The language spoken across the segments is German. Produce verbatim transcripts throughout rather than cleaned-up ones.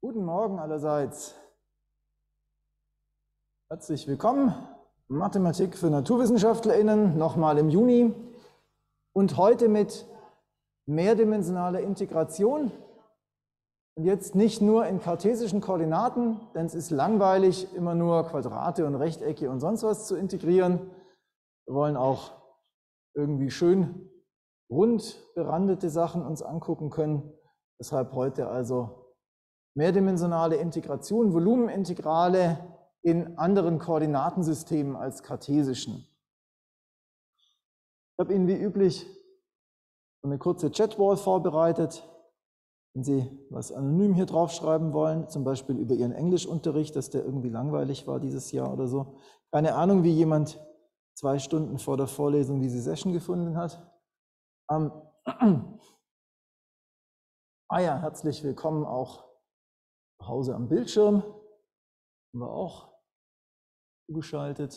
Guten Morgen allerseits. Herzlich willkommen. Mathematik für NaturwissenschaftlerInnen, nochmal im Juni. Und heute mit mehrdimensionaler Integration. Und jetzt nicht nur in kartesischen Koordinaten, denn es ist langweilig, immer nur Quadrate und Rechtecke und sonst was zu integrieren. Wir wollen auch irgendwie schön rund berandete Sachen uns angucken können. Deshalb heute also mehrdimensionale Integration, Volumenintegrale in anderen Koordinatensystemen als kartesischen. Ich habe Ihnen wie üblich eine kurze Chatwall vorbereitet. Wenn Sie was anonym hier draufschreiben wollen, zum Beispiel über Ihren Englischunterricht, dass der irgendwie langweilig war dieses Jahr oder so. Keine Ahnung, wie jemand zwei Stunden vor der Vorlesung diese Session gefunden hat. Ähm, ah ja, herzlich willkommen auch zu Hause am Bildschirm. Haben wir auch zugeschaltet.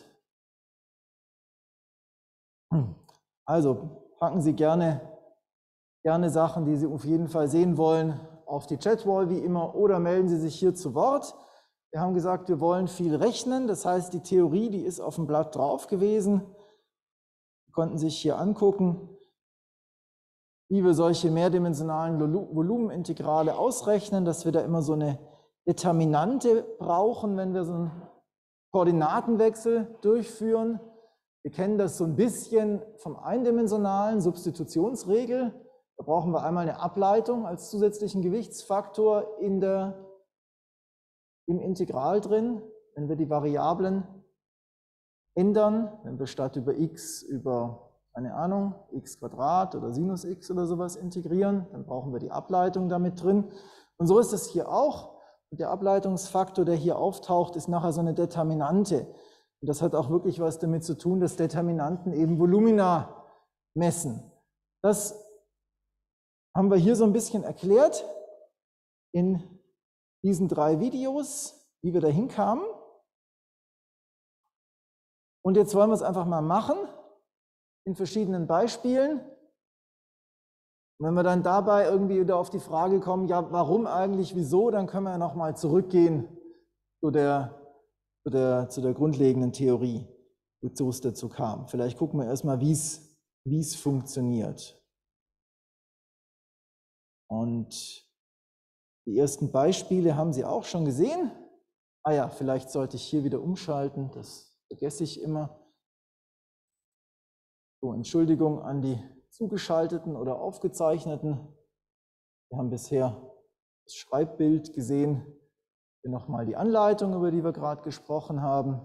Also packen Sie gerne, gerne Sachen, die Sie auf jeden Fall sehen wollen, auf die Chatwall wie immer oder melden Sie sich hier zu Wort. Wir haben gesagt, wir wollen viel rechnen, das heißt, die Theorie, die ist auf dem Blatt drauf gewesen. Sie konnten sich hier angucken, wie wir solche mehrdimensionalen Volumenintegrale ausrechnen, dass wir da immer so eine Determinante brauchen, wenn wir so einen Koordinatenwechsel durchführen. Wir kennen das so ein bisschen vom eindimensionalen Substitutionsregel. Da brauchen wir einmal eine Ableitung als zusätzlichen Gewichtsfaktor in der, im Integral drin, wenn wir die Variablen ändern, wenn wir statt über x über, keine Ahnung, x Quadrat oder Sinus x oder sowas integrieren, dann brauchen wir die Ableitung damit drin. Und so ist es hier auch. Und der Ableitungsfaktor, der hier auftaucht, ist nachher so eine Determinante. Und das hat auch wirklich was damit zu tun, dass Determinanten eben Volumina messen. Das haben wir hier so ein bisschen erklärt in diesen drei Videos, wie wir dahin kamen. Und jetzt wollen wir es einfach mal machen in verschiedenen Beispielen. Und wenn wir dann dabei irgendwie wieder auf die Frage kommen, ja, warum eigentlich, wieso, dann können wir ja nochmal zurückgehen zu der, zu, der, zu der grundlegenden Theorie, wozu es dazu kam. Vielleicht gucken wir erstmal, wie es, wie es funktioniert. Und die ersten Beispiele haben Sie auch schon gesehen. Ah ja, vielleicht sollte ich hier wieder umschalten, das vergesse ich immer. So, Entschuldigung an die zugeschalteten oder aufgezeichneten. Wir haben bisher das Schreibbild gesehen. Hier nochmal die Anleitung, über die wir gerade gesprochen haben.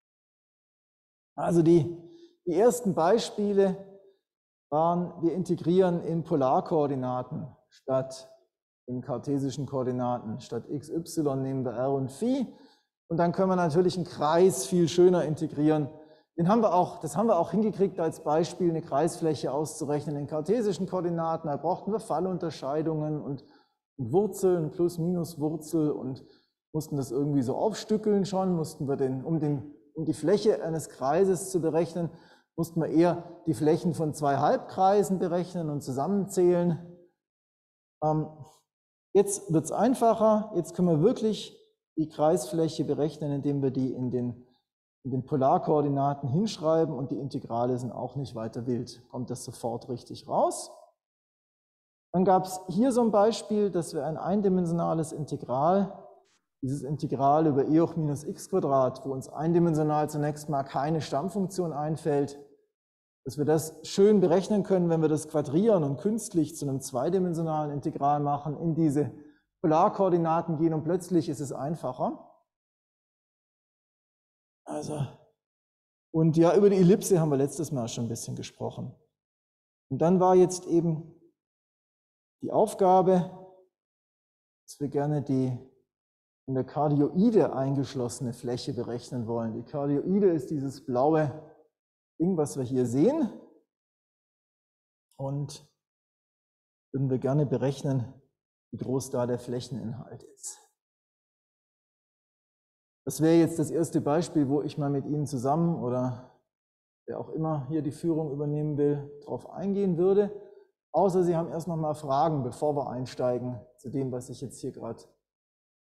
Also die, die ersten Beispiele waren, wir integrieren in Polarkoordinaten statt in kartesischen Koordinaten. Statt x, y nehmen wir r und phi. Und dann können wir natürlich einen Kreis viel schöner integrieren. Den haben wir auch, das haben wir auch hingekriegt, als Beispiel eine Kreisfläche auszurechnen in kartesischen Koordinaten. Da brauchten wir Fallunterscheidungen und Wurzeln, Plus-Minus-Wurzel und mussten das irgendwie so aufstückeln schon, mussten wir den, um, den, um die Fläche eines Kreises zu berechnen, mussten wir eher die Flächen von zwei Halbkreisen berechnen und zusammenzählen. Ähm, jetzt wird es einfacher, jetzt können wir wirklich die Kreisfläche berechnen, indem wir die in den in den Polarkoordinaten hinschreiben und die Integrale sind auch nicht weiter wild. Kommt das sofort richtig raus. Dann gab es hier so ein Beispiel, dass wir ein eindimensionales Integral, dieses Integral über e hoch minus x Quadrat, wo uns eindimensional zunächst mal keine Stammfunktion einfällt, dass wir das schön berechnen können, wenn wir das quadrieren und künstlich zu einem zweidimensionalen Integral machen, in diese Polarkoordinaten gehen und plötzlich ist es einfacher. Also, und ja, über die Ellipse haben wir letztes Mal schon ein bisschen gesprochen. Und dann war jetzt eben die Aufgabe, dass wir gerne die in der Kardioide eingeschlossene Fläche berechnen wollen. Die Kardioide ist dieses blaue Ding, was wir hier sehen. Und würden wir gerne berechnen, wie groß da der Flächeninhalt ist. Das wäre jetzt das erste Beispiel, wo ich mal mit Ihnen zusammen oder wer auch immer hier die Führung übernehmen will, darauf eingehen würde. Außer Sie haben erst noch mal Fragen, bevor wir einsteigen zu dem, was ich jetzt hier gerade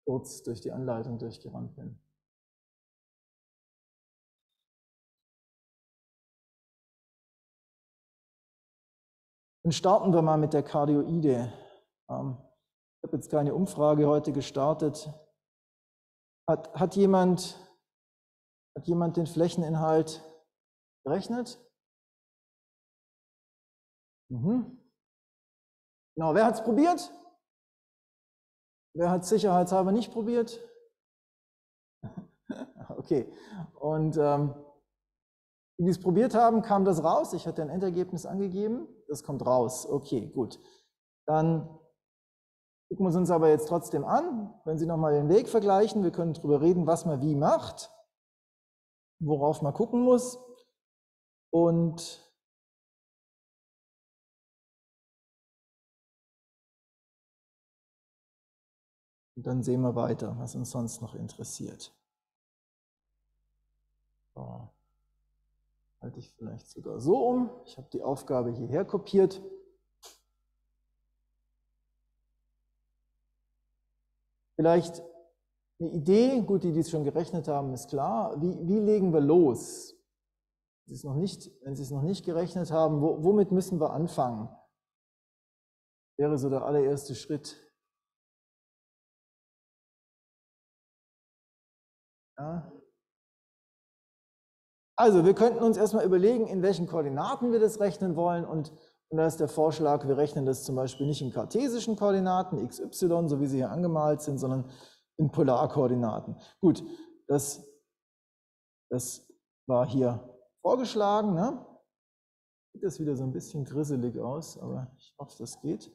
kurz durch die Anleitung durchgerannt bin. Dann starten wir mal mit der Kardioide. Ähm, ich habe jetzt keine Umfrage heute gestartet. Hat, hat, jemand, hat jemand den Flächeninhalt berechnet? Mhm. Genau, wer hat es probiert? Wer hat es sicherheitshalber nicht probiert? Okay, und ähm, die es probiert haben, kam das raus. Ich hatte ein Endergebnis angegeben. Das kommt raus. Okay, gut. Dann gucken wir es uns aber jetzt trotzdem an. Wenn Sie nochmal den Weg vergleichen, wir können darüber reden, was man wie macht, worauf man gucken muss. Und Und dann sehen wir weiter, was uns sonst noch interessiert. So. Halte ich vielleicht sogar so um. Ich habe die Aufgabe hierher kopiert. Vielleicht eine Idee, gut, die, die es schon gerechnet haben, ist klar. Wie, wie legen wir los? Wenn Sie es noch nicht, wenn Sie es noch nicht gerechnet haben, wo, womit müssen wir anfangen? Wäre so der allererste Schritt. Ja. Also, wir könnten uns erstmal überlegen, in welchen Koordinaten wir das rechnen wollen. Und, und da ist der Vorschlag, wir rechnen das zum Beispiel nicht in kartesischen Koordinaten, x, y, so wie sie hier angemalt sind, sondern in Polarkoordinaten. Gut, das, das war hier vorgeschlagen. Ne? Sieht das wieder so ein bisschen grisselig aus, aber ich hoffe, das geht.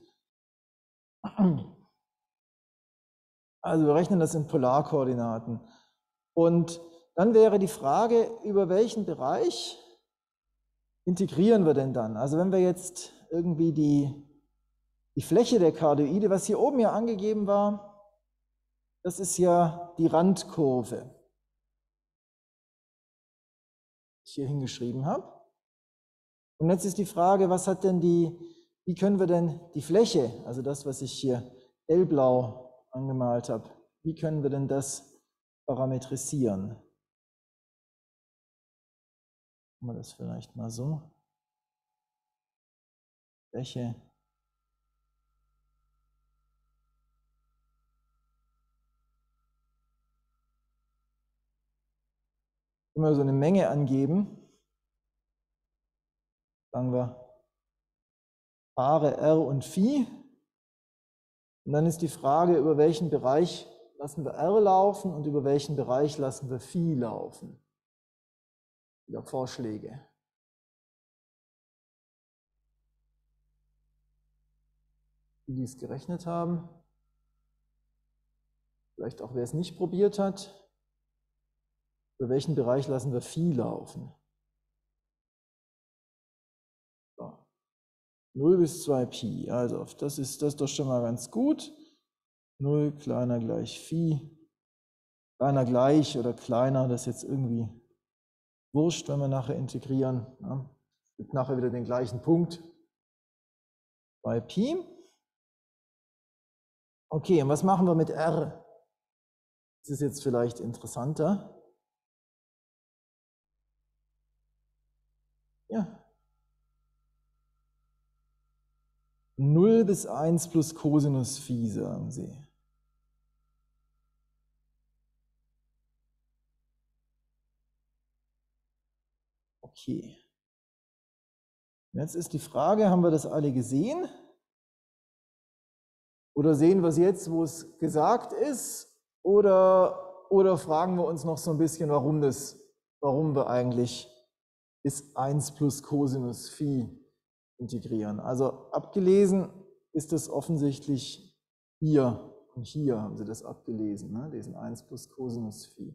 Also wir rechnen das in Polarkoordinaten. Und dann wäre die Frage, über welchen Bereich integrieren wir denn dann? Also wenn wir jetzt irgendwie die, die Fläche der Kardioide, was hier oben ja angegeben war, das ist ja die Randkurve, die ich hier hingeschrieben habe. Und jetzt ist die Frage, was hat denn die, wie können wir denn die Fläche, also das, was ich hier hellblau angemalt habe, wie können wir denn das parametrisieren? Machen wir das vielleicht mal so. Fläche. Immer so eine Menge angeben. Sagen wir Paare R und Phi. Und dann ist die Frage, über welchen Bereich lassen wir R laufen und über welchen Bereich lassen wir Phi laufen. Wieder Vorschläge. Die, die es gerechnet haben. Vielleicht auch, wer es nicht probiert hat. Über welchen Bereich lassen wir Phi laufen? So. null bis zwei Pi. Also das ist, das ist doch schon mal ganz gut. null kleiner gleich Phi. Kleiner gleich oder kleiner, das ist jetzt irgendwie wurscht, wenn wir nachher integrieren. Ja. Es gibt nachher wieder den gleichen Punkt. Bei Pi. Okay, und was machen wir mit R? Das ist jetzt vielleicht interessanter. Ja. null bis eins plus Cosinus Phi, sagen Sie. Okay. Jetzt ist die Frage, haben wir das alle gesehen? Oder sehen wir es jetzt, wo es gesagt ist? Oder, oder fragen wir uns noch so ein bisschen, warum, das, warum wir eigentlich bis eins plus Cosinus Phi integrieren? Also abgelesen ist es offensichtlich hier. Und hier haben Sie das abgelesen, ne? Diesen eins plus Cosinus Phi.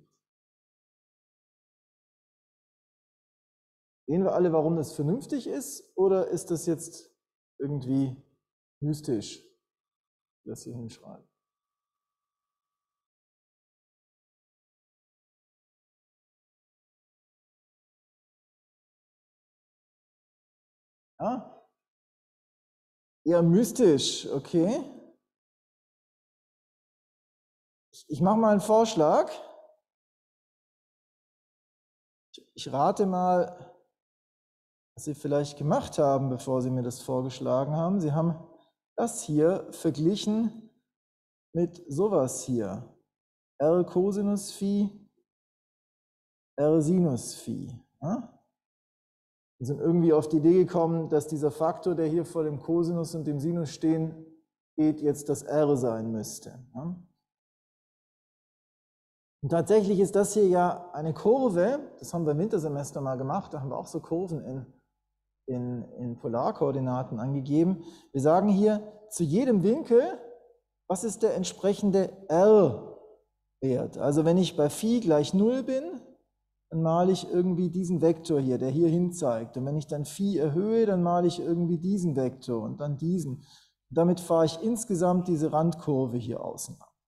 Sehen wir alle, warum das vernünftig ist? Oder ist das jetzt irgendwie mystisch, das hier hinschreiben? Ja? Eher mystisch, okay. ich mache mal einen Vorschlag. Ich rate mal, was Sie vielleicht gemacht haben, bevor Sie mir das vorgeschlagen haben. Sie haben das hier verglichen mit sowas hier. R Cosinus Phi, R Sinus Phi. Ja? Wir sind irgendwie auf die Idee gekommen, dass dieser Faktor, der hier vor dem Cosinus und dem Sinus stehen, steht, jetzt das R sein müsste. Ja? Und tatsächlich ist das hier ja eine Kurve, das haben wir im Wintersemester mal gemacht, da haben wir auch so Kurven in, in, in Polarkoordinaten angegeben. Wir sagen hier zu jedem Winkel, was ist der entsprechende R-Wert? Also wenn ich bei Phi gleich null bin, dann male ich irgendwie diesen Vektor hier, der hier hin zeigt. Und wenn ich dann Phi erhöhe, dann male ich irgendwie diesen Vektor und dann diesen. Und damit fahre ich insgesamt diese Randkurve hier außen ab.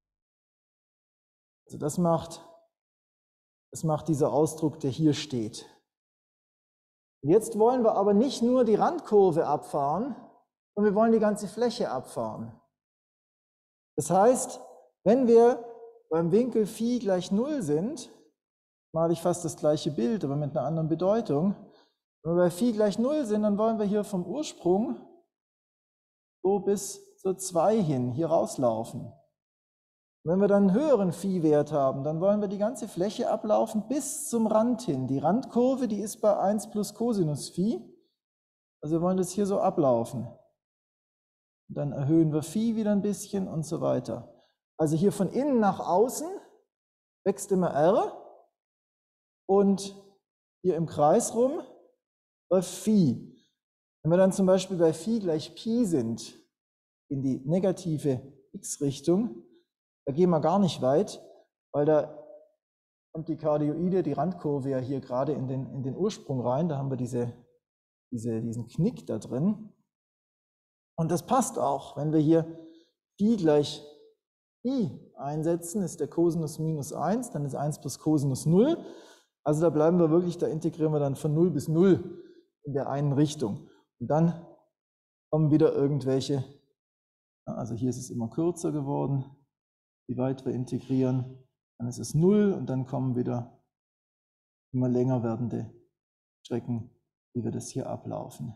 Also das macht, das macht dieser Ausdruck, der hier steht. Und jetzt wollen wir aber nicht nur die Randkurve abfahren, sondern wir wollen die ganze Fläche abfahren. Das heißt, wenn wir beim Winkel Phi gleich null sind, male ich fast das gleiche Bild, aber mit einer anderen Bedeutung. Wenn wir bei Phi gleich null sind, dann wollen wir hier vom Ursprung so bis zur zwei hin, hier rauslaufen. Wenn wir dann einen höheren Phi-Wert haben, dann wollen wir die ganze Fläche ablaufen bis zum Rand hin. Die Randkurve, die ist bei eins plus Cosinus Phi. Also wir wollen das hier so ablaufen. Und dann erhöhen wir Phi wieder ein bisschen und so weiter. Also hier von innen nach außen wächst immer R. Und hier im Kreis rum bei Phi. Wenn wir dann zum Beispiel bei Phi gleich Pi sind, in die negative x-Richtung, da gehen wir gar nicht weit, weil da kommt die Kardioide, die Randkurve ja hier gerade in den, in den Ursprung rein, da haben wir diese, diese, diesen Knick da drin. Und das passt auch, wenn wir hier Phi gleich Pi einsetzen, ist der Cosinus minus eins, dann ist eins plus Cosinus null. Also da bleiben wir wirklich, da integrieren wir dann von null bis null in der einen Richtung. Und dann kommen wieder irgendwelche, also hier ist es immer kürzer geworden, wie weit wir integrieren, dann ist es null und dann kommen wieder immer länger werdende Strecken, wie wir das hier ablaufen.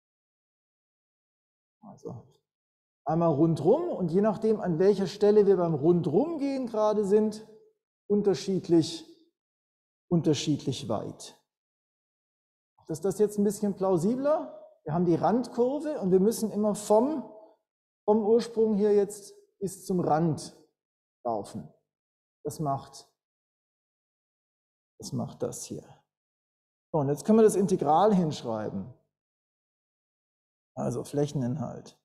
Also einmal rundrum und je nachdem, an welcher Stelle wir beim Rundrum gehen gerade sind, unterschiedlich, unterschiedlich weit. Ist das jetzt ein bisschen plausibler? Wir haben die Randkurve und wir müssen immer vom, vom Ursprung hier jetzt bis zum Rand laufen. Das macht, das macht das hier. So, und jetzt können wir das Integral hinschreiben. Also Flächeninhalt.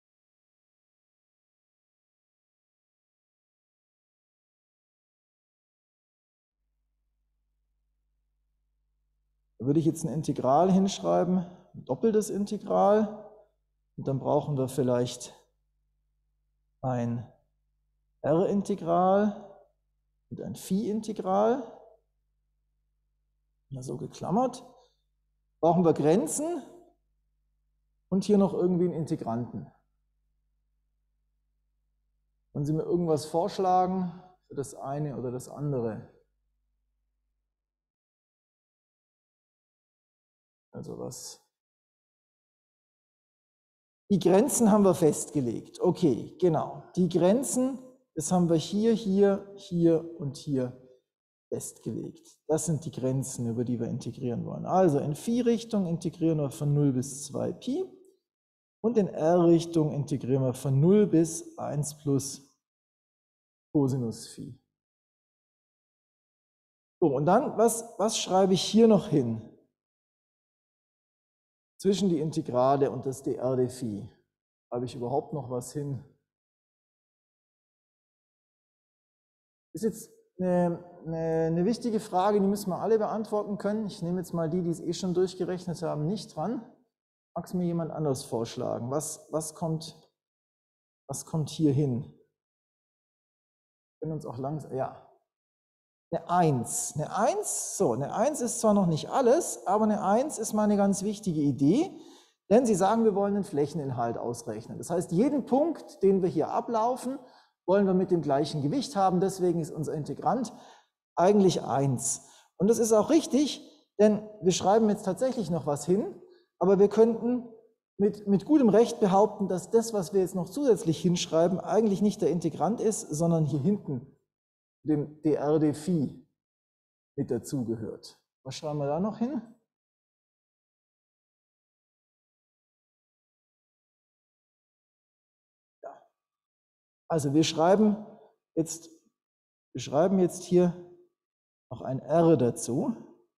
Da würde ich jetzt ein Integral hinschreiben, ein doppeltes Integral. Und dann brauchen wir vielleicht ein R-Integral und ein Phi-Integral. Ja, so geklammert. Brauchen wir Grenzen und hier noch irgendwie einen Integranten. Wollen Sie mir irgendwas vorschlagen für das eine oder das andere? Also was? Die Grenzen haben wir festgelegt. Okay, genau. Die Grenzen, das haben wir hier, hier, hier und hier festgelegt. Das sind die Grenzen, über die wir integrieren wollen. Also in Phi-Richtung integrieren wir von null bis zwei Pi und in R-Richtung integrieren wir von null bis eins plus Cosinus Phi. So, und dann, was, was schreibe ich hier noch hin? Zwischen die Integrale und das dr d Phi. Habe ich überhaupt noch was hin? Das ist jetzt eine, eine, eine wichtige Frage, die müssen wir alle beantworten können. Ich nehme jetzt mal die, die es eh schon durchgerechnet haben, nicht dran. Mag es mir jemand anders vorschlagen? Was, was, kommt, was kommt hier hin? Wir können uns auch langsam, ja. Eine eins. Eine eins, so, eine eins ist zwar noch nicht alles, aber eine eins ist mal eine ganz wichtige Idee, denn Sie sagen, wir wollen den Flächeninhalt ausrechnen. Das heißt, jeden Punkt, den wir hier ablaufen, wollen wir mit dem gleichen Gewicht haben, deswegen ist unser Integrand eigentlich eins. Und das ist auch richtig, denn wir schreiben jetzt tatsächlich noch was hin, aber wir könnten mit, mit gutem Recht behaupten, dass das, was wir jetzt noch zusätzlich hinschreiben, eigentlich nicht der Integrand ist, sondern hier hinten dem dr d Phi mit dazugehört. Was schreiben wir da noch hin? Ja. Also wir schreiben jetzt, wir schreiben jetzt hier noch ein R dazu.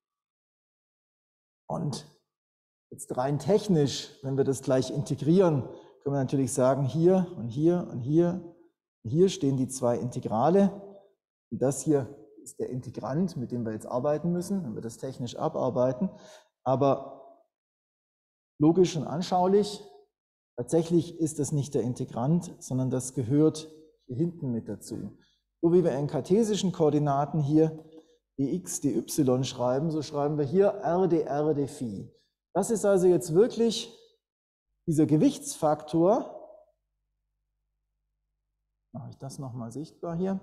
Und jetzt rein technisch, wenn wir das gleich integrieren, können wir natürlich sagen, hier und hier und hier, und hier stehen die zwei Integrale. Und das hier ist der Integrand, mit dem wir jetzt arbeiten müssen, wenn wir das technisch abarbeiten. Aber logisch und anschaulich, tatsächlich ist das nicht der Integrand, sondern das gehört hier hinten mit dazu. So wie wir in kartesischen Koordinaten hier dx, dy schreiben, so schreiben wir hier r dr d Phi. Das ist also jetzt wirklich dieser Gewichtsfaktor. Mache ich das nochmal sichtbar hier.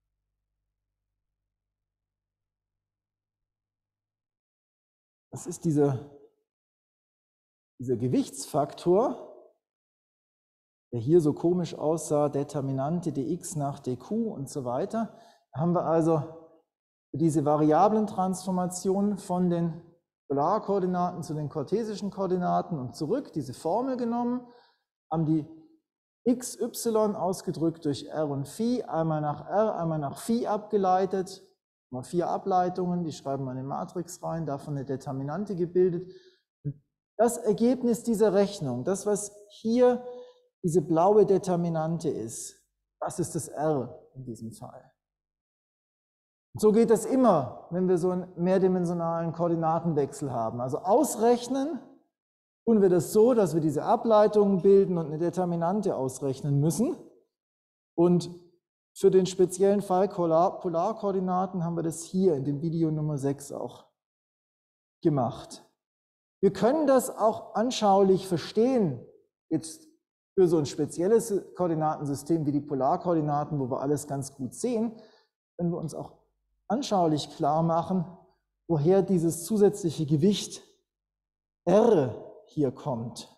Das ist dieser, dieser Gewichtsfaktor, der hier so komisch aussah, Determinante dx nach dq und so weiter. Da haben wir also für diese Variablentransformation von den Polarkoordinaten zu den kartesischen Koordinaten und zurück diese Formel genommen, haben die xy ausgedrückt durch r und Phi, einmal nach r, einmal nach Phi abgeleitet. Mal vier Ableitungen, die schreiben wir in die Matrix rein, davon eine Determinante gebildet. Das Ergebnis dieser Rechnung, das was hier diese blaue Determinante ist, das ist das R in diesem Fall. Und so geht das immer, wenn wir so einen mehrdimensionalen Koordinatenwechsel haben. Also ausrechnen tun wir das so, dass wir diese Ableitungen bilden und eine Determinante ausrechnen müssen. Und für den speziellen Fall Polarkoordinaten haben wir das hier in dem Video Nummer sechs auch gemacht. Wir können das auch anschaulich verstehen, jetzt für so ein spezielles Koordinatensystem wie die Polarkoordinaten, wo wir alles ganz gut sehen, wenn wir uns auch anschaulich klar machen, woher dieses zusätzliche Gewicht R hier kommt.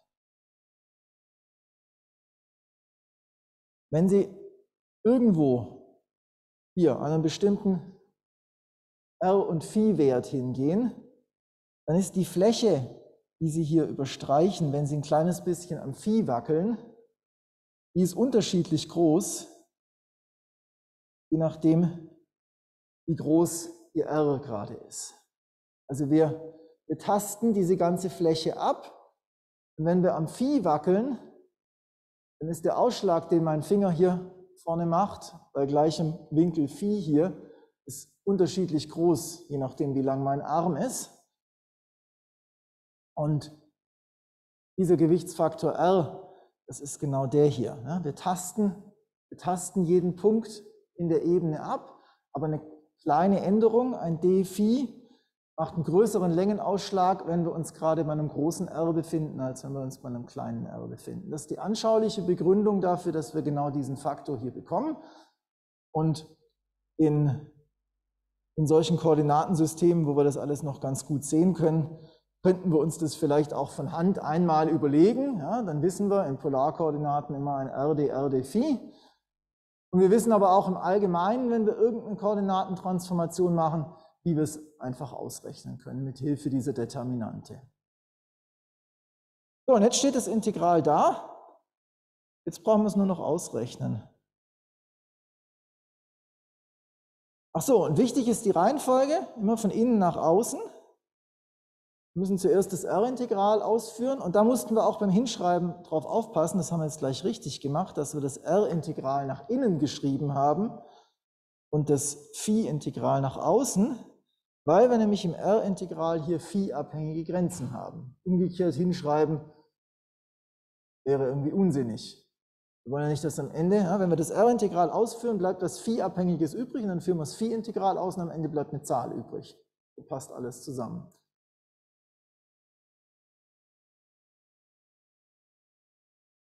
Wenn Sie irgendwo hier an einen bestimmten R- und Phi-Wert hingehen, dann ist die Fläche, die Sie hier überstreichen, wenn Sie ein kleines bisschen am Phi wackeln, die ist unterschiedlich groß, je nachdem, wie groß Ihr R gerade ist. Also wir, wir tasten diese ganze Fläche ab und wenn wir am Phi wackeln, dann ist der Ausschlag, den mein Finger hier vorne macht, bei gleichem Winkel Phi hier, ist unterschiedlich groß, je nachdem, wie lang mein Arm ist. Und dieser Gewichtsfaktor R, das ist genau der hier. Wir tasten, wir tasten jeden Punkt in der Ebene ab, aber eine kleine Änderung, ein d Phi, macht einen größeren Längenausschlag, wenn wir uns gerade bei einem großen R befinden, als wenn wir uns bei einem kleinen R befinden. Das ist die anschauliche Begründung dafür, dass wir genau diesen Faktor hier bekommen. Und in, in solchen Koordinatensystemen, wo wir das alles noch ganz gut sehen können, könnten wir uns das vielleicht auch von Hand einmal überlegen. Ja, dann wissen wir in Polarkoordinaten immer ein r dr d Phi. Und wir wissen aber auch im Allgemeinen, wenn wir irgendeine Koordinatentransformation machen, wie wir es einfach ausrechnen können mit Hilfe dieser Determinante. So, und jetzt steht das Integral da. Jetzt brauchen wir es nur noch ausrechnen. Ach so, und wichtig ist die Reihenfolge, immer von innen nach außen. Wir müssen zuerst das R-Integral ausführen und da mussten wir auch beim Hinschreiben drauf aufpassen, das haben wir jetzt gleich richtig gemacht, dass wir das R-Integral nach innen geschrieben haben und das Phi-Integral nach außen, weil wir nämlich im R-Integral hier Phi-abhängige Grenzen haben. Umgekehrt hinschreiben wäre irgendwie unsinnig. Wir wollen ja nicht, dass am Ende, ja, wenn wir das R-Integral ausführen, bleibt was Phi-Abhängiges übrig und dann führen wir das Phi-Integral aus und am Ende bleibt eine Zahl übrig. So passt alles zusammen.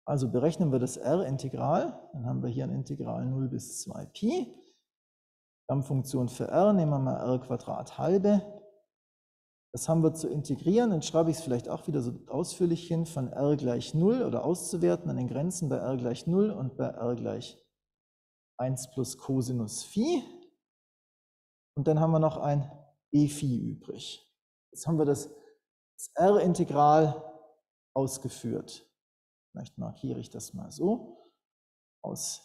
Also berechnen wir das R-Integral. Dann haben wir hier ein Integral null bis zwei Pi. Stammfunktion für R, nehmen wir mal R Quadrat halbe. Das haben wir zu integrieren. Dann schreibe ich es vielleicht auch wieder so ausführlich hin, von R gleich null oder auszuwerten an den Grenzen bei R gleich null und bei R gleich eins plus Cosinus Phi. Und dann haben wir noch ein e Phi übrig. Jetzt haben wir das, das R-Integral ausgeführt. Vielleicht markiere ich das mal so. Aus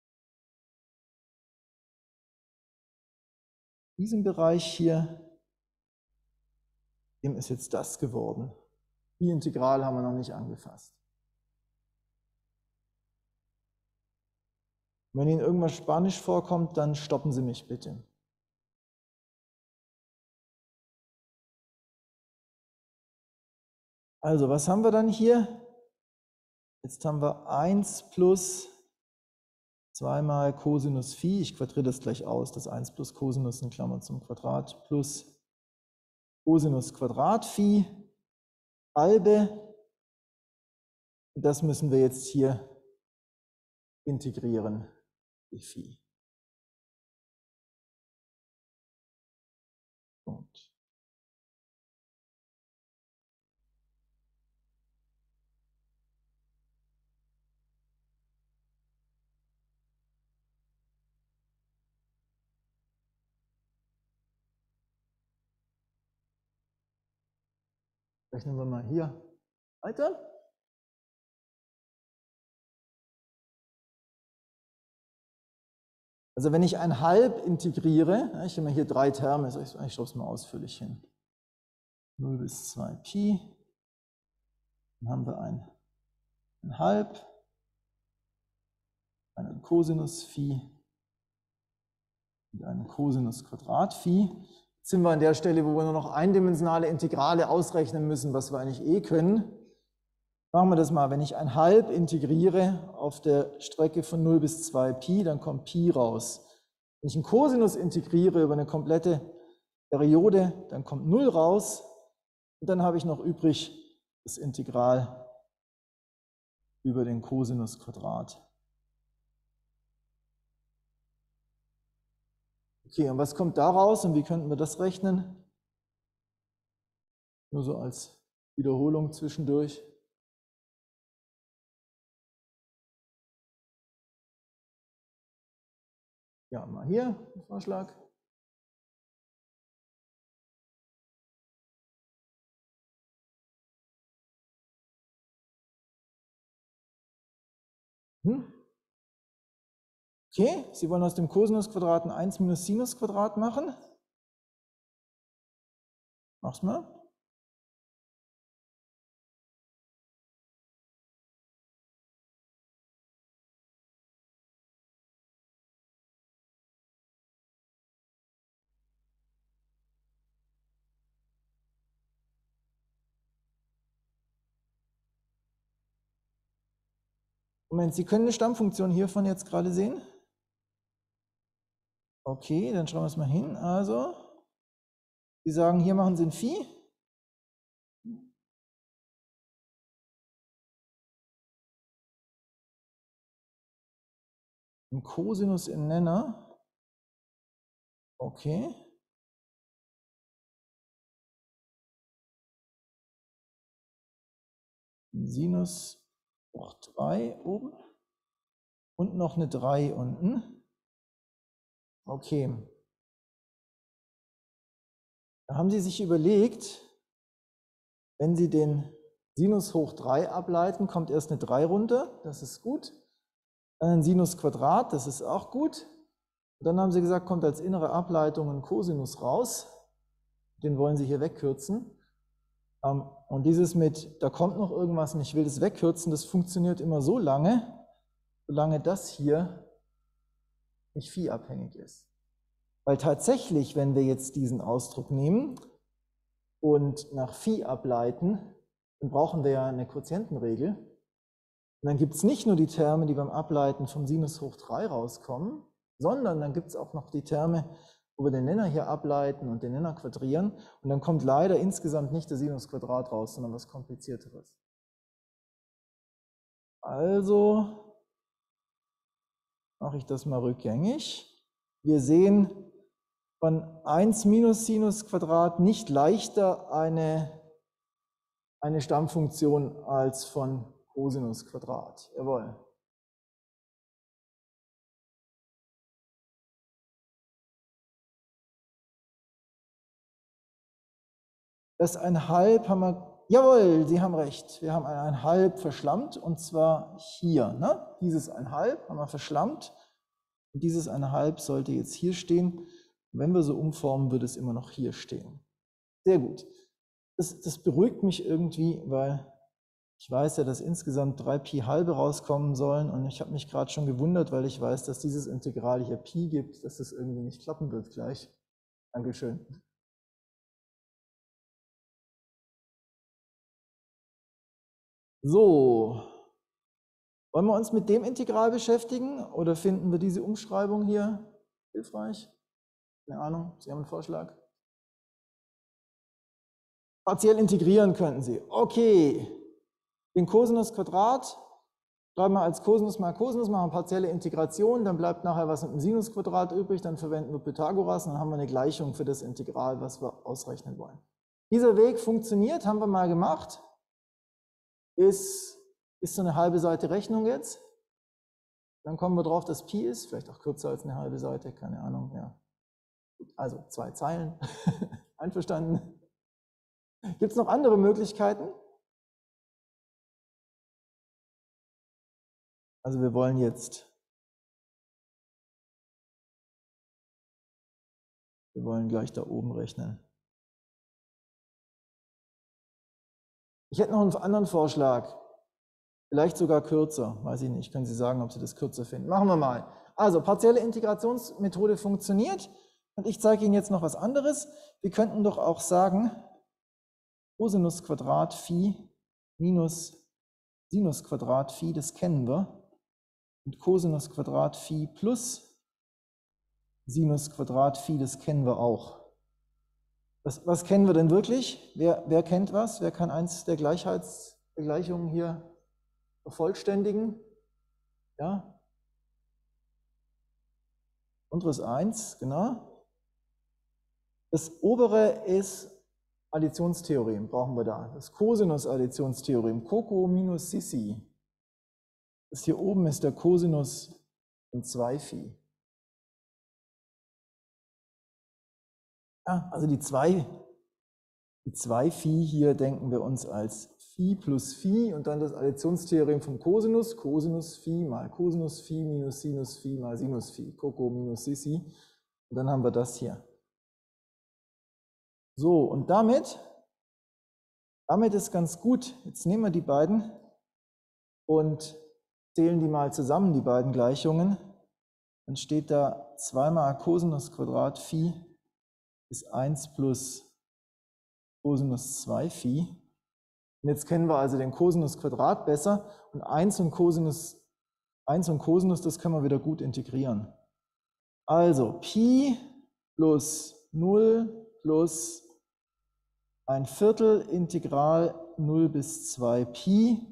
diesem Bereich hier, dem ist jetzt das geworden. Die Integral haben wir noch nicht angefasst. Wenn Ihnen irgendwas Spanisch vorkommt, dann stoppen Sie mich bitte. Also, was haben wir dann hier? Jetzt haben wir eins plus zwei mal Cosinus Phi, ich quadriere das gleich aus, das eins plus Cosinus in Klammern zum Quadrat, plus Cosinus Quadrat Phi, halbe, und das müssen wir jetzt hier integrieren, die Phi. Und rechnen wir mal hier weiter. Also wenn ich ein Halb integriere, ich habe hier drei Terme, ich schreibe es mal ausführlich hin. null bis zwei Pi, dann haben wir ein, ein Halb, einen Cosinus Phi und einen Cosinus Quadrat Phi. Jetzt sind wir an der Stelle, wo wir nur noch eindimensionale Integrale ausrechnen müssen, was wir eigentlich eh können. Machen wir das mal, wenn ich ein Halb integriere auf der Strecke von null bis zwei Pi, dann kommt Pi raus. Wenn ich einen Cosinus integriere über eine komplette Periode, dann kommt null raus. Und dann habe ich noch übrig das Integral über den Cosinus Quadrat. Okay, und was kommt da raus und wie könnten wir das rechnen? Nur so als Wiederholung zwischendurch. Ja, mal hier ein Vorschlag. Hm? Okay, Sie wollen aus dem Cosinusquadrat ein eins minus Sinusquadrat machen. Mach's mal. Moment, Sie können eine Stammfunktion hiervon jetzt gerade sehen? Okay, dann schauen wir es mal hin. Also, Sie sagen, hier machen Sie ein Phi. Ein Cosinus in Nenner. Okay. Ein Sinus hoch drei oben. Und noch eine drei unten. Okay. Da haben Sie sich überlegt, wenn Sie den Sinus hoch drei ableiten, kommt erst eine drei runter, das ist gut. Dann ein Sinus Quadrat, das ist auch gut. Und dann haben Sie gesagt, kommt als innere Ableitung ein Cosinus raus. Den wollen Sie hier wegkürzen. Und dieses mit, da kommt noch irgendwas und ich will das wegkürzen, das funktioniert immer so lange, solange das hier nicht phi-abhängig ist. Weil tatsächlich, wenn wir jetzt diesen Ausdruck nehmen und nach Phi ableiten, dann brauchen wir ja eine Quotientenregel. Und dann gibt es nicht nur die Terme, die beim Ableiten vom Sinus hoch drei rauskommen, sondern dann gibt es auch noch die Terme, wo wir den Nenner hier ableiten und den Nenner quadrieren. Und dann kommt leider insgesamt nicht der Sinus Quadrat raus, sondern was Komplizierteres. Also mache ich das mal rückgängig. Wir sehen von eins minus Sinus Quadrat nicht leichter eine, eine Stammfunktion als von Cosinus Quadrat. Jawohl. Das ein Halb haben wir, jawohl, Sie haben recht, wir haben ein Halb verschlammt und zwar hier. Ne? Dieses ein Halb haben wir verschlammt und dieses ein Halb sollte jetzt hier stehen. Wenn wir so umformen, würde es immer noch hier stehen. Sehr gut. Das, das beruhigt mich irgendwie, weil ich weiß ja, dass insgesamt drei Pi halbe rauskommen sollen und ich habe mich gerade schon gewundert, weil ich weiß, dass dieses Integral hier Pi gibt, dass das irgendwie nicht klappen wird gleich. Dankeschön. So, wollen wir uns mit dem Integral beschäftigen oder finden wir diese Umschreibung hier hilfreich? Keine Ahnung, Sie haben einen Vorschlag? Partiell integrieren könnten Sie. Okay, den Cosinus Quadrat schreiben wir als Cosinus mal Cosinus, machen partielle Integration, dann bleibt nachher was mit dem Sinus Quadrat übrig, dann verwenden wir Pythagoras und dann haben wir eine Gleichung für das Integral, was wir ausrechnen wollen. Dieser Weg funktioniert, haben wir mal gemacht. Ist, ist so eine halbe Seite Rechnung jetzt. Dann kommen wir drauf, dass Pi ist, vielleicht auch kürzer als eine halbe Seite, keine Ahnung. Ja. Also zwei Zeilen. Einverstanden? Gibt es noch andere Möglichkeiten? Also wir wollen jetzt, wir wollen gleich da oben rechnen. Ich hätte noch einen anderen Vorschlag, vielleicht sogar kürzer, weiß ich nicht, können Sie sagen, ob Sie das kürzer finden. Machen wir mal. Also, partielle Integrationsmethode funktioniert und ich zeige Ihnen jetzt noch was anderes. Wir könnten doch auch sagen, Cosinus Quadrat Phi minus Sinus Quadrat Phi, das kennen wir, und Cosinus Quadrat Phi plus Sinus Quadrat Phi, das kennen wir auch. Was, was kennen wir denn wirklich? Wer, wer kennt was? Wer kann eins der Gleichheitsgleichungen hier vervollständigen? Ja? Unteres eins, genau. Das obere ist Additionstheorem, brauchen wir da. Das Cosinus-Additionstheorem, Coco minus Sissi. Das hier oben ist der Cosinus von zwei Phi. Ja, also die zwei, die zwei Phi hier denken wir uns als Phi plus Phi und dann das Additionstheorem vom Cosinus, Cosinus Phi mal Cosinus Phi minus Sinus Phi mal Sinus Phi, Coco minus Sissi. Und dann haben wir das hier. So, und damit, damit ist ganz gut. Jetzt nehmen wir die beiden und zählen die mal zusammen, die beiden Gleichungen. Dann steht da zwei mal Cosinus Quadrat Phi ist eins plus Cosinus zwei Phi. Und jetzt kennen wir also den Cosinus Quadrat besser und eins und Cosinus, eins und Cosinus, das können wir wieder gut integrieren. Also Pi plus null plus ein Viertel Integral null bis zwei Pi,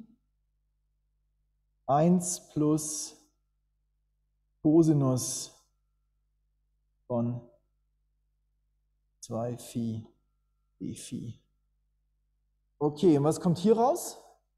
eins plus Cosinus von zwei Phi d Phi. Okay, und was kommt hier raus?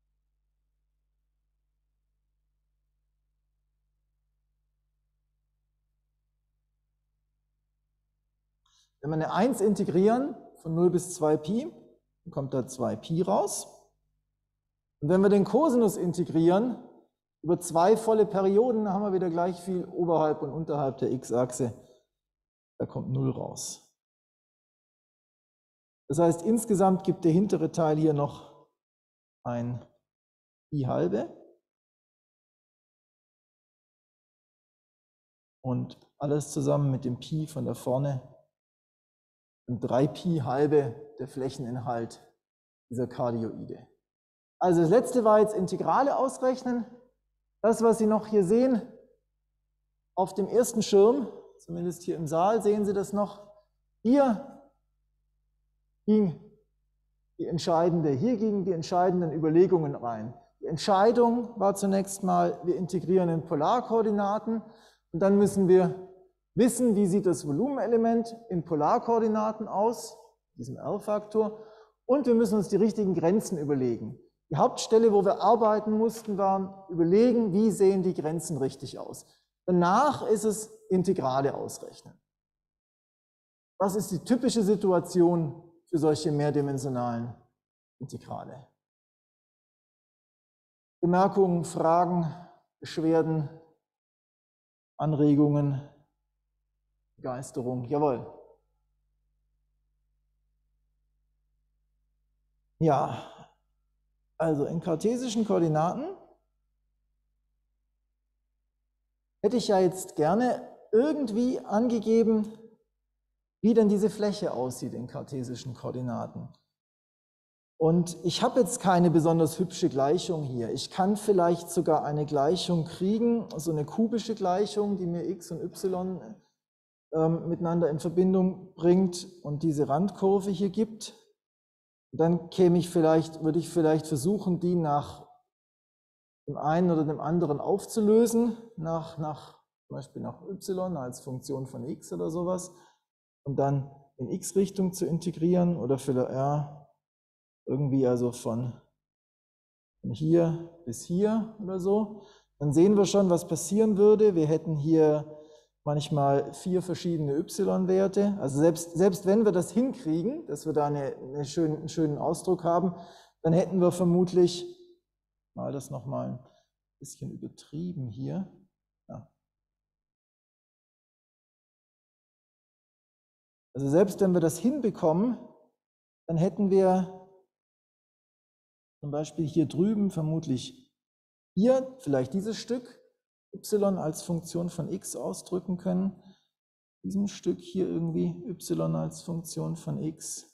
Wenn wir eine eins integrieren von null bis zwei Pi, dann kommt da zwei Pi raus. Und wenn wir den Cosinus integrieren über zwei volle Perioden, dann haben wir wieder gleich viel oberhalb und unterhalb der x-Achse. Da kommt null raus. Das heißt, insgesamt gibt der hintere Teil hier noch ein Pi halbe. Und alles zusammen mit dem Pi von da vorne und drei Pi halbe der Flächeninhalt dieser Kardioide. Also das letzte war jetzt Integrale ausrechnen. Das, was Sie noch hier sehen, auf dem ersten Schirm, zumindest hier im Saal sehen Sie das noch, hier ging die entscheidende, hier gingen die entscheidenden Überlegungen rein. Die Die Entscheidung war zunächst mal, wir integrieren in Polarkoordinaten und dann müssen wir wissen, wie sieht das Volumenelement in Polarkoordinaten aus, diesem R-Faktor, und wir müssen uns die richtigen Grenzen überlegen. Die Hauptstelle, wo wir arbeiten mussten, war überlegen, wie sehen die Grenzen richtig aus. Danach ist es Integrale ausrechnen. Was ist die typische Situation für solche mehrdimensionalen Integrale? Bemerkungen, Fragen, Beschwerden, Anregungen, Begeisterung, jawohl. Ja, also in kartesischen Koordinaten hätte ich ja jetzt gerne irgendwie angegeben, wie denn diese Fläche aussieht in kartesischen Koordinaten. Und ich habe jetzt keine besonders hübsche Gleichung hier. Ich kann vielleicht sogar eine Gleichung kriegen, so eine kubische Gleichung, die mir x und y ähm, miteinander in Verbindung bringt und diese Randkurve hier gibt. Dann käme ich vielleicht, würde ich vielleicht versuchen, die nach dem einen oder dem anderen aufzulösen, nach, nach, zum Beispiel nach y als Funktion von x oder sowas, und dann in x-Richtung zu integrieren oder vielleicht ja, irgendwie also von, von hier bis hier oder so. Dann sehen wir schon, was passieren würde. Wir hätten hier manchmal vier verschiedene y-Werte. Also selbst, selbst wenn wir das hinkriegen, dass wir da eine, eine schönen, einen schönen Ausdruck haben, dann hätten wir vermutlich, mal das nochmal ein bisschen übertrieben hier. Ja. Also selbst wenn wir das hinbekommen, dann hätten wir zum Beispiel hier drüben vermutlich hier vielleicht dieses Stück y als Funktion von x ausdrücken können. Diesem Stück hier irgendwie y als Funktion von x.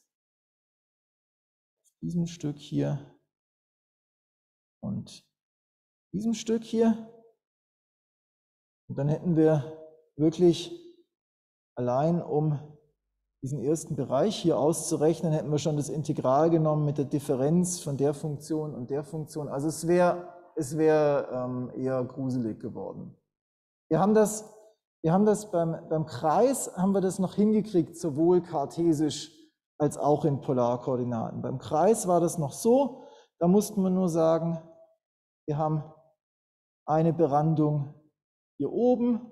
Diesem Stück hier und diesem Stück hier. Und dann hätten wir wirklich allein, um diesen ersten Bereich hier auszurechnen, hätten wir schon das Integral genommen mit der Differenz von der Funktion und der Funktion. Also es wäre es wär, ähm, eher gruselig geworden. Wir haben das, wir haben das beim, beim Kreis, haben wir das noch hingekriegt, sowohl kartesisch als auch in Polarkoordinaten. Beim Kreis war das noch so, da mussten wir nur sagen, wir haben eine Berandung hier oben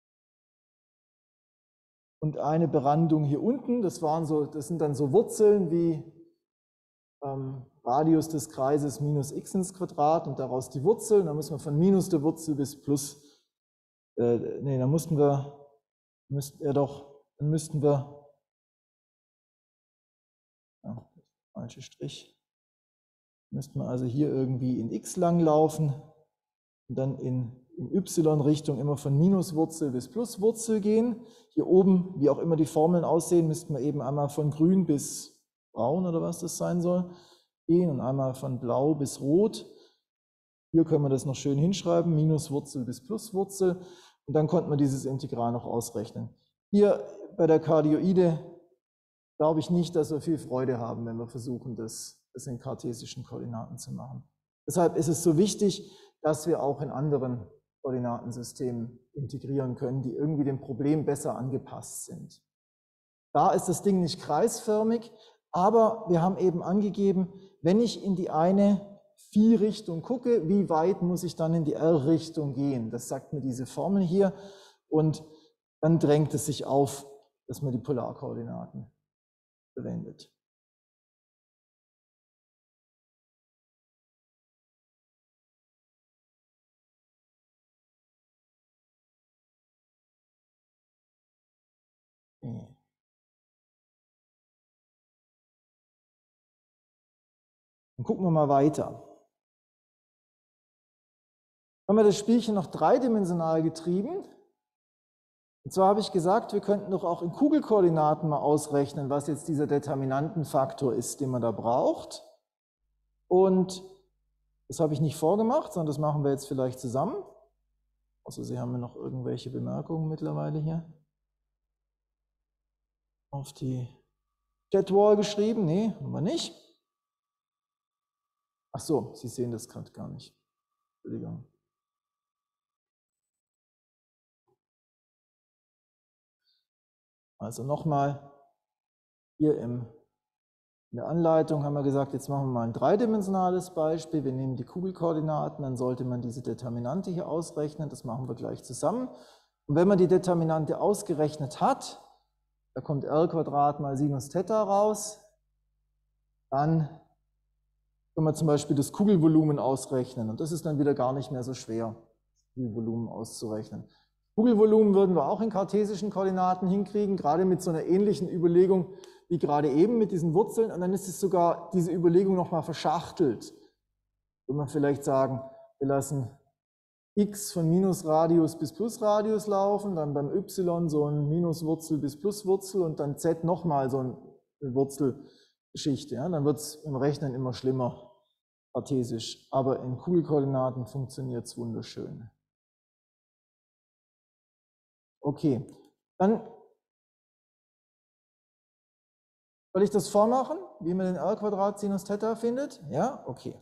und eine Berandung hier unten. Das, waren so, das sind dann so Wurzeln wie ähm, Radius des Kreises minus x ins Quadrat und daraus die Wurzel. Da müssen wir von minus der Wurzel bis plus, äh, nee, da mussten wir, müssten, ja doch, dann müssten wir, ja, falscher Strich, müssten wir also hier irgendwie in x lang laufen und dann in, in y-Richtung immer von Minuswurzel bis Pluswurzel gehen. Hier oben, wie auch immer die Formeln aussehen, müssten wir eben einmal von grün bis braun oder was das sein soll, gehen und einmal von blau bis rot. Hier können wir das noch schön hinschreiben, Minuswurzel bis Pluswurzel. Und dann konnten wir dieses Integral noch ausrechnen. Hier bei der Kardioide glaube ich nicht, dass wir viel Freude haben, wenn wir versuchen, das, das in kartesischen Koordinaten zu machen. Deshalb ist es so wichtig, dass wir auch in anderen Koordinatensystemen integrieren können, die irgendwie dem Problem besser angepasst sind. Da ist das Ding nicht kreisförmig, aber wir haben eben angegeben, wenn ich in die eine Phi-Richtung gucke, wie weit muss ich dann in die R-Richtung gehen? Das sagt mir diese Formel hier und dann drängt es sich auf, dass man die Polarkoordinaten verwendet. Okay. Dann gucken wir mal weiter. Haben wir das Spielchen noch dreidimensional getrieben. Und zwar habe ich gesagt, wir könnten doch auch in Kugelkoordinaten mal ausrechnen, was jetzt dieser Determinantenfaktor ist, den man da braucht. Und das habe ich nicht vorgemacht, sondern das machen wir jetzt vielleicht zusammen. Also Sie haben mir noch irgendwelche Bemerkungen mittlerweile hier auf die Chatwall geschrieben. Nee, haben wir nicht. Ach so, Sie sehen das gerade gar nicht. Entschuldigung. Also nochmal, hier im, in der Anleitung haben wir gesagt, jetzt machen wir mal ein dreidimensionales Beispiel. Wir nehmen die Kugelkoordinaten, dann sollte man diese Determinante hier ausrechnen. Das machen wir gleich zusammen. Und wenn man die Determinante ausgerechnet hat, da kommt r Quadrat mal Sinus Theta raus, dann können wir zum Beispiel das Kugelvolumen ausrechnen. Und das ist dann wieder gar nicht mehr so schwer, das Kugelvolumen auszurechnen. Kugelvolumen würden wir auch in kartesischen Koordinaten hinkriegen, gerade mit so einer ähnlichen Überlegung wie gerade eben mit diesen Wurzeln. Und dann ist es sogar diese Überlegung nochmal verschachtelt. Würde man vielleicht sagen, wir lassen x von Minusradius bis Plusradius laufen, dann beim y so ein Minuswurzel bis Pluswurzel und dann z nochmal so eine Wurzelgeschichte. Ja? Dann wird es im Rechnen immer schlimmer, kartesisch. Aber in Kugelkoordinaten funktioniert es wunderschön. Okay, dann soll ich das vormachen, wie man den r Quadrat Sinus Theta findet? Ja, okay.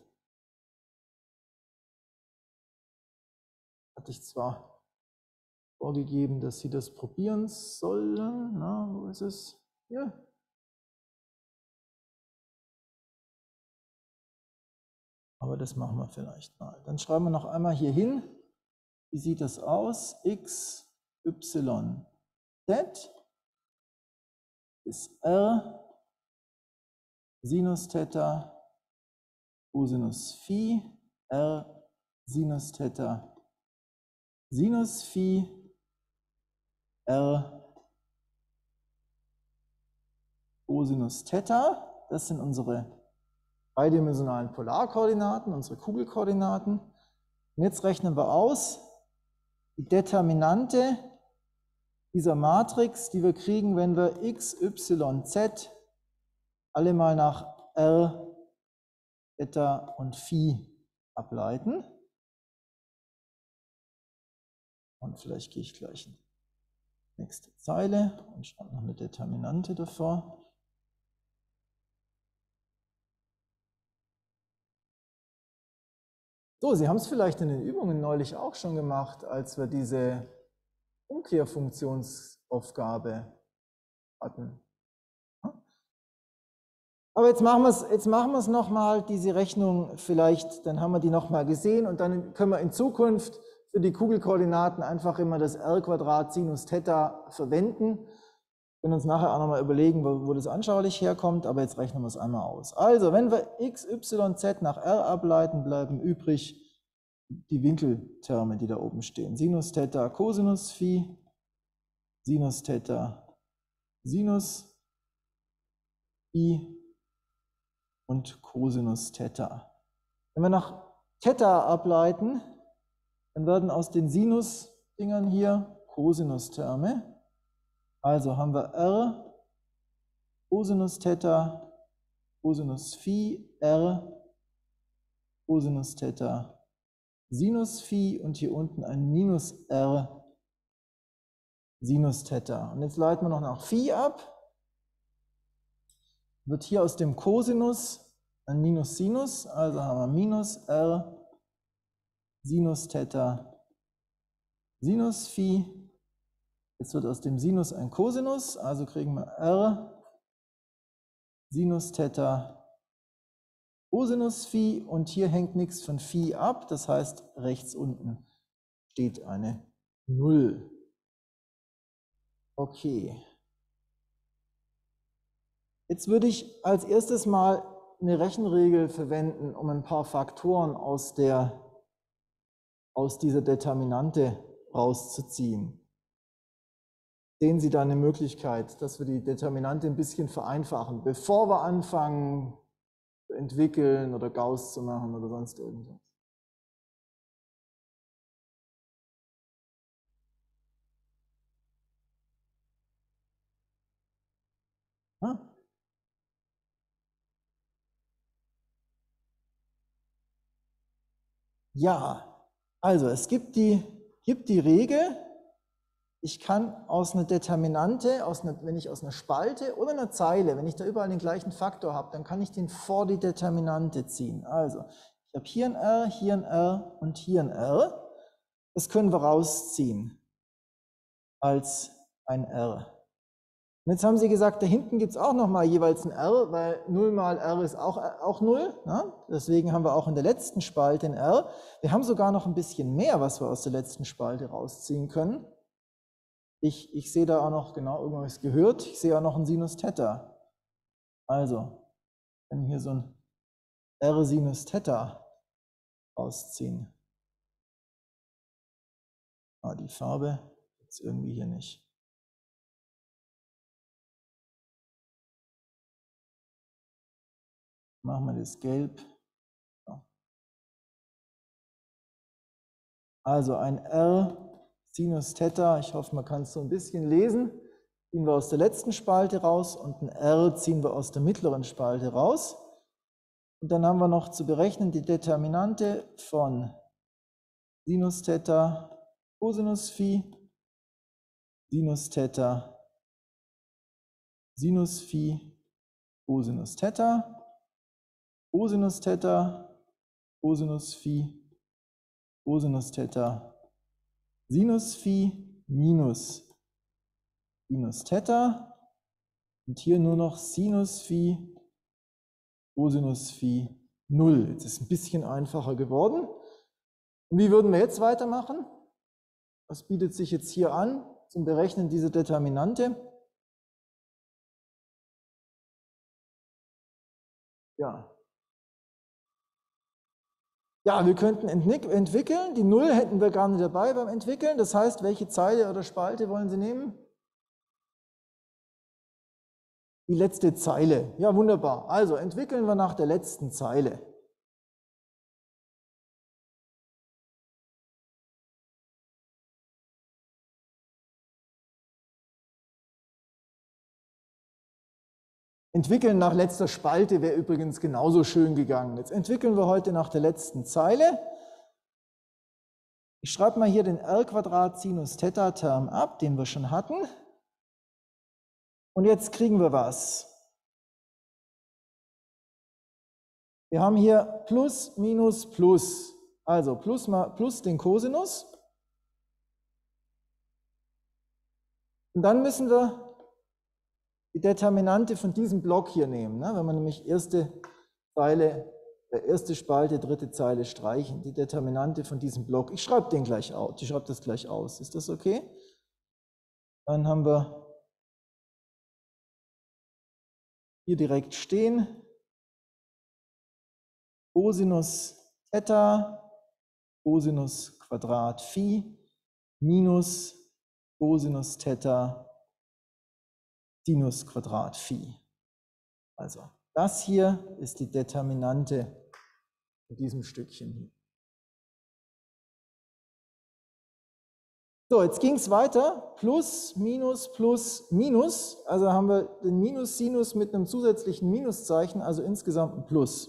Hatte ich zwar vorgegeben, dass Sie das probieren sollen. Na, wo ist es? Hier. Aber das machen wir vielleicht mal. Dann schreiben wir noch einmal hier hin. Wie sieht das aus? X, Y, Z ist R Sinus Theta Cosinus Phi R Sinus Theta Sinus Phi R Cosinus Theta. Das sind unsere dreidimensionalen Polarkoordinaten, unsere Kugelkoordinaten. Und jetzt rechnen wir aus die Determinante dieser Matrix, die wir kriegen, wenn wir x, y, z alle mal nach r, Theta und Phi ableiten. Und vielleicht gehe ich gleich in die nächste Zeile und schreibe noch eine Determinante davor. So, Sie haben es vielleicht in den Übungen neulich auch schon gemacht, als wir diese Umkehrfunktionsaufgabe hatten. Aber jetzt machen wir es, jetzt machen wir es nochmal, diese Rechnung vielleicht, dann haben wir die nochmal gesehen und dann können wir in Zukunft für die Kugelkoordinaten einfach immer das r Quadrat Sinus Theta verwenden. Wir können uns nachher auch nochmal überlegen, wo, wo das anschaulich herkommt, aber jetzt rechnen wir es einmal aus. Also, wenn wir x, y, z nach r ableiten, bleiben übrig die Winkelterme, die da oben stehen. Sinus Theta, Cosinus Phi, Sinus Theta, Sinus Phi und Cosinus Theta. Wenn wir nach Theta ableiten, dann werden aus den Sinus-Dingern hier Cosinus-Terme. Also haben wir r Cosinus Theta, Cosinus Phi, r Cosinus Theta, Sinus Phi und hier unten ein Minus r Sinus Theta. Und jetzt leiten wir noch nach Phi ab. Wird hier aus dem Cosinus ein Minus Sinus, also haben wir Minus r Sinus Theta Sinus Phi. Jetzt wird aus dem Sinus ein Cosinus, also kriegen wir r Sinus Theta Cosinus Phi und hier hängt nichts von Phi ab, das heißt rechts unten steht eine null. Okay. Jetzt würde ich als erstes mal eine Rechenregel verwenden, um ein paar Faktoren aus, der, aus dieser Determinante rauszuziehen. Sehen Sie da eine Möglichkeit, dass wir die Determinante ein bisschen vereinfachen, bevor wir anfangen zu entwickeln oder Gauss zu machen oder sonst irgendwas? Ja? Ja, also es gibt die, gibt die Regel, ich kann aus einer Determinante, aus einer, wenn ich aus einer Spalte oder einer Zeile, wenn ich da überall den gleichen Faktor habe, dann kann ich den vor die Determinante ziehen. Also, ich habe hier ein R, hier ein R und hier ein R. Das können wir rausziehen als ein R. Und jetzt haben Sie gesagt, da hinten gibt es auch nochmal jeweils ein R, weil null mal R ist auch, auch null. Ne? Deswegen haben wir auch in der letzten Spalte ein R. Wir haben sogar noch ein bisschen mehr, was wir aus der letzten Spalte rausziehen können. Ich, ich sehe da auch noch, genau, irgendwas gehört, ich sehe auch noch ein Sinus Theta. Also, wir können hier so ein R Sinus Theta rausziehen. Ah, die Farbe gibt es irgendwie hier nicht. Machen wir das gelb. So. Also ein R Sinus Theta, ich hoffe, man kann es so ein bisschen lesen, ziehen wir aus der letzten Spalte raus und ein R ziehen wir aus der mittleren Spalte raus. Und dann haben wir noch zu berechnen die Determinante von Sinus Theta, Cosinus Phi, Sinus Theta, Sinus Phi, Cosinus Theta, Cosinus Theta, Cosinus Phi, Cosinus Theta, Sinus Phi minus Sinus Theta und hier nur noch Sinus Phi, Cosinus Phi null. Jetzt ist es ein bisschen einfacher geworden. Und wie würden wir jetzt weitermachen? Was bietet sich jetzt hier an zum Berechnen dieser Determinante? Ja. Ja, wir könnten entwickeln. Die Null hätten wir gar nicht dabei beim Entwickeln. Das heißt, welche Zeile oder Spalte wollen Sie nehmen? Die letzte Zeile. Ja, wunderbar. Also entwickeln wir nach der letzten Zeile. Entwickeln nach letzter Spalte wäre übrigens genauso schön gegangen. Jetzt entwickeln wir heute nach der letzten Zeile. Ich schreibe mal hier den R Quadrat Sinus Theta Term ab, den wir schon hatten. Und jetzt kriegen wir was. Wir haben hier Plus, Minus, Plus. Also Plus mal Plus den Cosinus. Und dann müssen wir die Determinante von diesem Block hier nehmen. Ne? Wenn man nämlich erste Zeile, äh, erste Spalte, dritte Zeile streichen. Die Determinante von diesem Block. Ich schreibe den gleich aus. Ich schreibe das gleich aus. Ist das okay? Dann haben wir hier direkt stehen. Cosinus Theta, Cosinus Quadrat Phi minus Cosinus Theta Sinus Quadrat Phi. Also das hier ist die Determinante in diesem Stückchen hier. So, jetzt ging es weiter. Plus, Minus, Plus, Minus. Also haben wir den Minus-Sinus mit einem zusätzlichen Minuszeichen, also insgesamt ein Plus.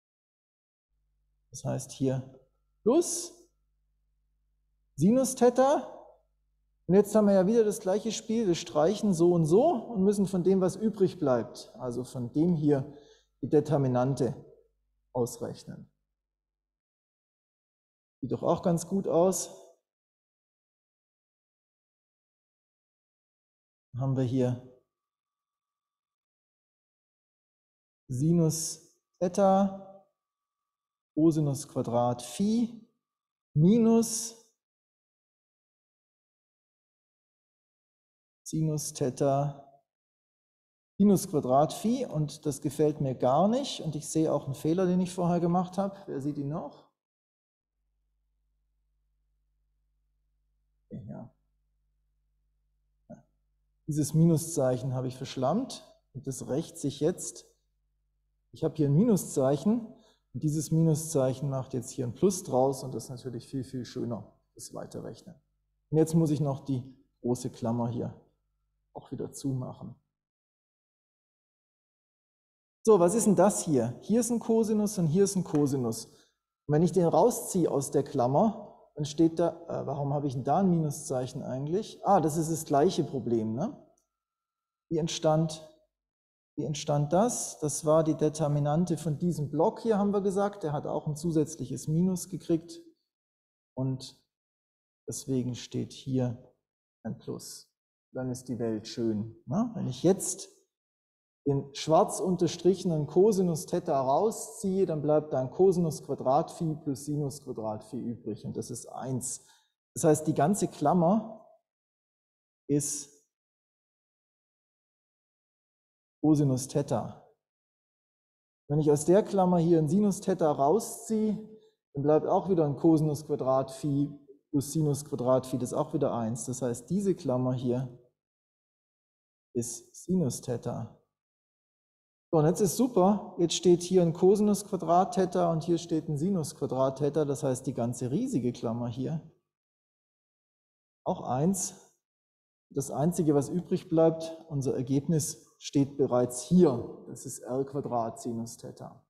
Das heißt hier Plus Sinus Theta. Und jetzt haben wir ja wieder das gleiche Spiel, wir streichen so und so und müssen von dem, was übrig bleibt, also von dem hier die Determinante ausrechnen. Sieht doch auch ganz gut aus. Dann haben wir hier Sinus Theta, Cosinus Quadrat Phi minus Sinus Theta Sinus Quadrat Phi, und das gefällt mir gar nicht. Und ich sehe auch einen Fehler, den ich vorher gemacht habe. Wer sieht ihn noch? Okay, ja. Dieses Minuszeichen habe ich verschlammt und das rächt sich jetzt. Ich habe hier ein Minuszeichen und dieses Minuszeichen macht jetzt hier ein Plus draus und das ist natürlich viel, viel schöner, das Weiterrechnen. Und jetzt muss ich noch die große Klammer hier auch wieder zumachen. So, was ist denn das hier? Hier ist ein Cosinus und hier ist ein Cosinus. Und wenn ich den rausziehe aus der Klammer, dann steht da, äh, warum habe ich denn da ein Minuszeichen eigentlich? Ah, das ist das gleiche Problem, ne? Wie entstand, wie entstand das? Das war die Determinante von diesem Block hier, haben wir gesagt. Der hat auch ein zusätzliches Minus gekriegt. Und deswegen steht hier ein Plus. Dann ist die Welt schön. Ne? Wenn ich jetzt den schwarz unterstrichenen Cosinus Theta rausziehe, dann bleibt da ein Cosinus Quadrat Phi plus Sinus Quadrat Phi übrig. Und das ist eins. Das heißt, die ganze Klammer ist Cosinus Theta. Wenn ich aus der Klammer hier ein Sinus Theta rausziehe, dann bleibt auch wieder ein Cosinus Quadrat Phi plus Sinus Quadrat Phi, das ist auch wieder eins. Das heißt, diese Klammer hier ist Sinus Theta. So, und jetzt ist super, jetzt steht hier ein Cosinus Quadrat Theta und hier steht ein Sinus Quadrat Theta, das heißt, die ganze riesige Klammer hier, auch eins. Das Einzige, was übrig bleibt, unser Ergebnis steht bereits hier, das ist R Quadrat Sinus Theta.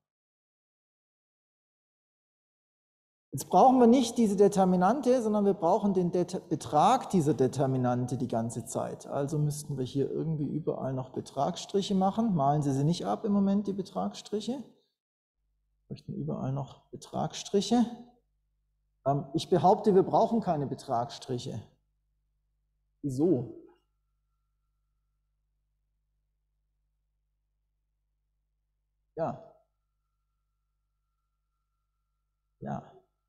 Jetzt brauchen wir nicht diese Determinante, sondern wir brauchen den Det- Betrag dieser Determinante die ganze Zeit. Also müssten wir hier irgendwie überall noch Betragsstriche machen. Malen Sie sie nicht ab im Moment, die Betragsstriche. Wir möchten überall noch Betragsstriche. Ähm, ich behaupte, wir brauchen keine Betragsstriche. Wieso? Ja. Ja.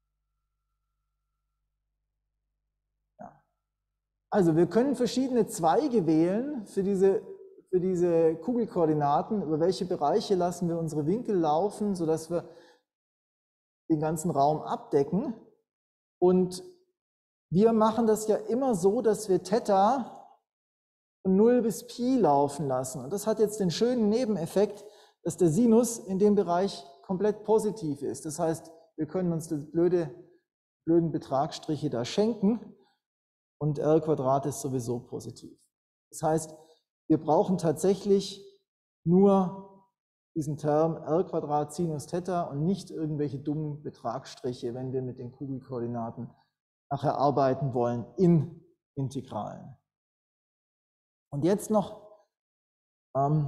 Also wir können verschiedene Zweige wählen für diese, für diese Kugelkoordinaten. Über welche Bereiche lassen wir unsere Winkel laufen, sodass wir den ganzen Raum abdecken. Und wir machen das ja immer so, dass wir Theta von null bis Pi laufen lassen. Und das hat jetzt den schönen Nebeneffekt, dass der Sinus in dem Bereich komplett positiv ist. Das heißt, wir können uns die blöde, blöden Betragsstriche da schenken. Und R Quadrat ist sowieso positiv. Das heißt, wir brauchen tatsächlich nur diesen Term R Quadrat Sinus Theta und nicht irgendwelche dummen Betragsstriche, wenn wir mit den Kugelkoordinaten nachher arbeiten wollen in Integralen. Und jetzt noch ähm,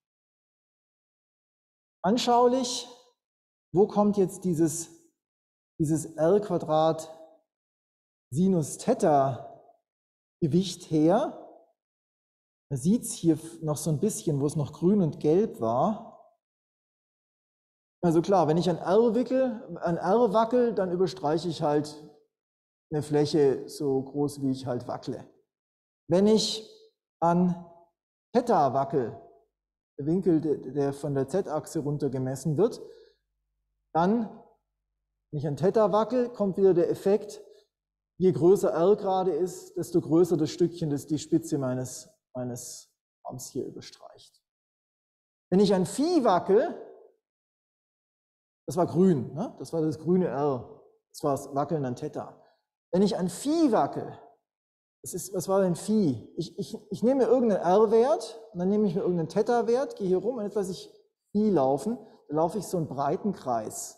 anschaulich, wo kommt jetzt dieses, dieses R Quadrat Sinus Theta Gewicht her? Man sieht es hier noch so ein bisschen, wo es noch grün und gelb war. Also klar, wenn ich an R wickel, an R wackel, dann überstreiche ich halt eine Fläche so groß, wie ich halt wackle. Wenn ich an Theta wackel, der Winkel, der von der Z-Achse runter gemessen wird, dann, wenn ich an Theta wackel, kommt wieder der Effekt, je größer R gerade ist, desto größer das Stückchen, das die Spitze meines, meines Arms hier überstreicht. Wenn ich an Phi wackel, das war grün, ne? Das war das grüne R, das war das Wackeln an Theta. Wenn ich an Phi wackel, das ist, was war denn Phi? Ich, ich, ich nehme mir irgendeinen R-Wert und dann nehme ich mir irgendeinen Theta-Wert, gehe hier rum und jetzt lasse ich Phi laufen, dann laufe ich so einen breiten Kreis.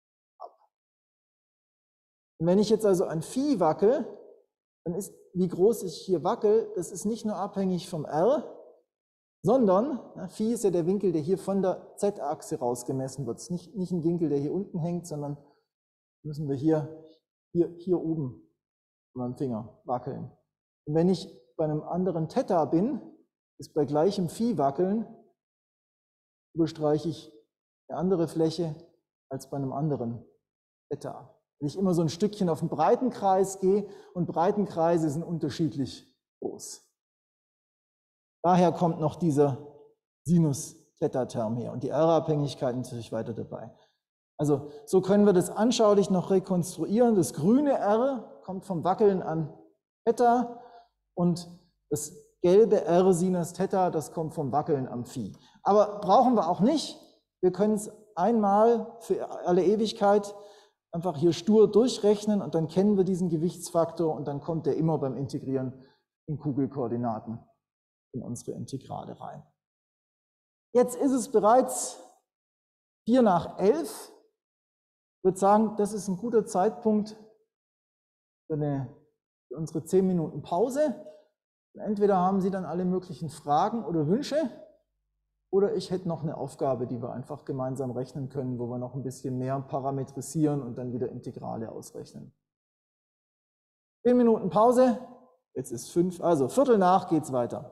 Und wenn ich jetzt also an Phi wackel, dann ist, wie groß ich hier wackel, das ist nicht nur abhängig vom R, sondern, na, Phi ist ja der Winkel, der hier von der Z-Achse rausgemessen wird. Es ist nicht, nicht ein Winkel, der hier unten hängt, sondern müssen wir hier, hier, hier oben mit meinem Finger wackeln. Und wenn ich bei einem anderen Theta bin, ist bei gleichem Phi wackeln, überstreiche ich eine andere Fläche als bei einem anderen Theta. Wenn ich immer so ein Stückchen auf einen breiten Kreis gehe und Breitenkreise sind unterschiedlich groß. Daher kommt noch dieser Sinus-Theta-Term her und die R-Abhängigkeit natürlich weiter dabei. Also so können wir das anschaulich noch rekonstruieren. Das grüne R kommt vom Wackeln an Theta und das gelbe R Sinus Theta, das kommt vom Wackeln am Phi. Aber brauchen wir auch nicht. Wir können es einmal für alle Ewigkeit einfach hier stur durchrechnen und dann kennen wir diesen Gewichtsfaktor und dann kommt der immer beim Integrieren in Kugelkoordinaten in unsere Integrale rein. Jetzt ist es bereits vier nach elf. Ich würde sagen, das ist ein guter Zeitpunkt, für, eine, für unsere zehn Minuten Pause. Und entweder haben Sie dann alle möglichen Fragen oder Wünsche, oder ich hätte noch eine Aufgabe, die wir einfach gemeinsam rechnen können, wo wir noch ein bisschen mehr parametrisieren und dann wieder Integrale ausrechnen. zehn Minuten Pause, jetzt ist fünf, also Viertel nach geht's weiter.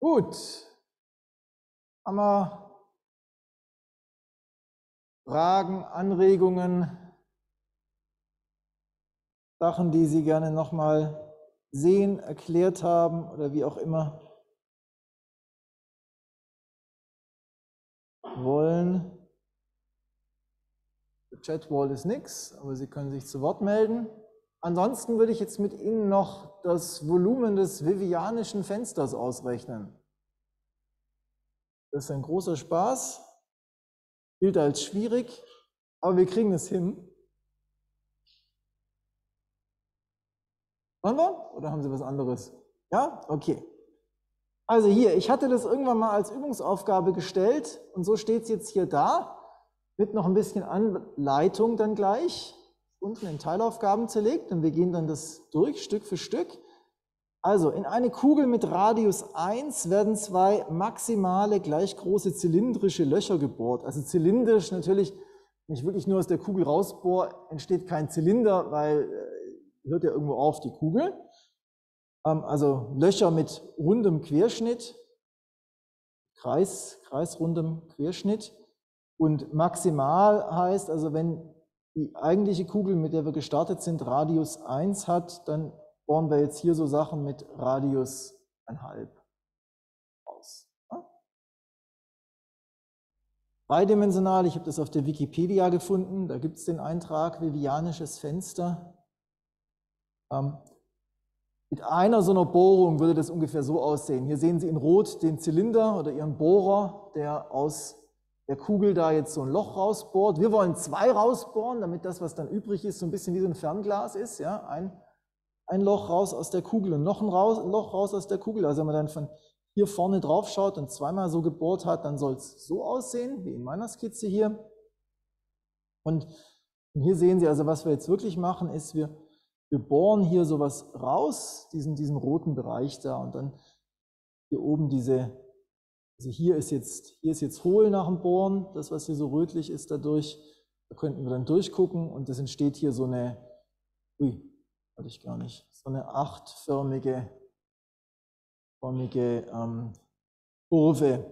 Gut. Haben wir Fragen, Anregungen, Sachen, die Sie gerne nochmal sehen, erklärt haben oder wie auch immer wollen? Der Chatwall ist nichts, aber Sie können sich zu Wort melden. Ansonsten würde ich jetzt mit Ihnen noch das Volumen des Vivianischen Fensters ausrechnen. Das ist ein großer Spaß, gilt als schwierig, aber wir kriegen es hin. Wollen wir? Oder haben Sie was anderes? Ja? Okay. Also hier, ich hatte das irgendwann mal als Übungsaufgabe gestellt und so steht es jetzt hier da, mit noch ein bisschen Anleitung dann gleich, unten in Teilaufgaben zerlegt und wir gehen dann das durch, Stück für Stück. Also in eine Kugel mit Radius eins werden zwei maximale gleich große zylindrische Löcher gebohrt. Also zylindrisch natürlich, wenn ich wirklich nur aus der Kugel rausbohre, entsteht kein Zylinder, weil äh, hört ja irgendwo auf die Kugel. Ähm, also Löcher mit rundem Querschnitt, Kreis, kreisrundem Querschnitt. Und maximal heißt, also wenn die eigentliche Kugel, mit der wir gestartet sind, Radius eins hat, dann bohren wir jetzt hier so Sachen mit Radius eins Komma fünf aus. Ja? Dreidimensional, ich habe das auf der Wikipedia gefunden, da gibt es den Eintrag Vivianisches Fenster. Ähm, mit einer so einer Bohrung würde das ungefähr so aussehen. Hier sehen Sie in Rot den Zylinder oder Ihren Bohrer, der aus der Kugel da jetzt so ein Loch rausbohrt. Wir wollen zwei rausbohren, damit das, was dann übrig ist, so ein bisschen wie so ein Fernglas ist. Ja? Ein, ein Loch raus aus der Kugel und noch ein, raus, ein Loch raus aus der Kugel. Also wenn man dann von hier vorne drauf schaut und zweimal so gebohrt hat, dann soll es so aussehen, wie in meiner Skizze hier. Und hier sehen Sie also, was wir jetzt wirklich machen, ist, wir, wir bohren hier sowas raus, diesen, diesen roten Bereich da und dann hier oben diese, also hier ist jetzt, hier ist jetzt hohl nach dem Bohren, das, was hier so rötlich ist dadurch, da könnten wir dann durchgucken und es entsteht hier so eine, ui, hatte ich gar nicht, so eine achtförmige förmige, ähm, Kurve,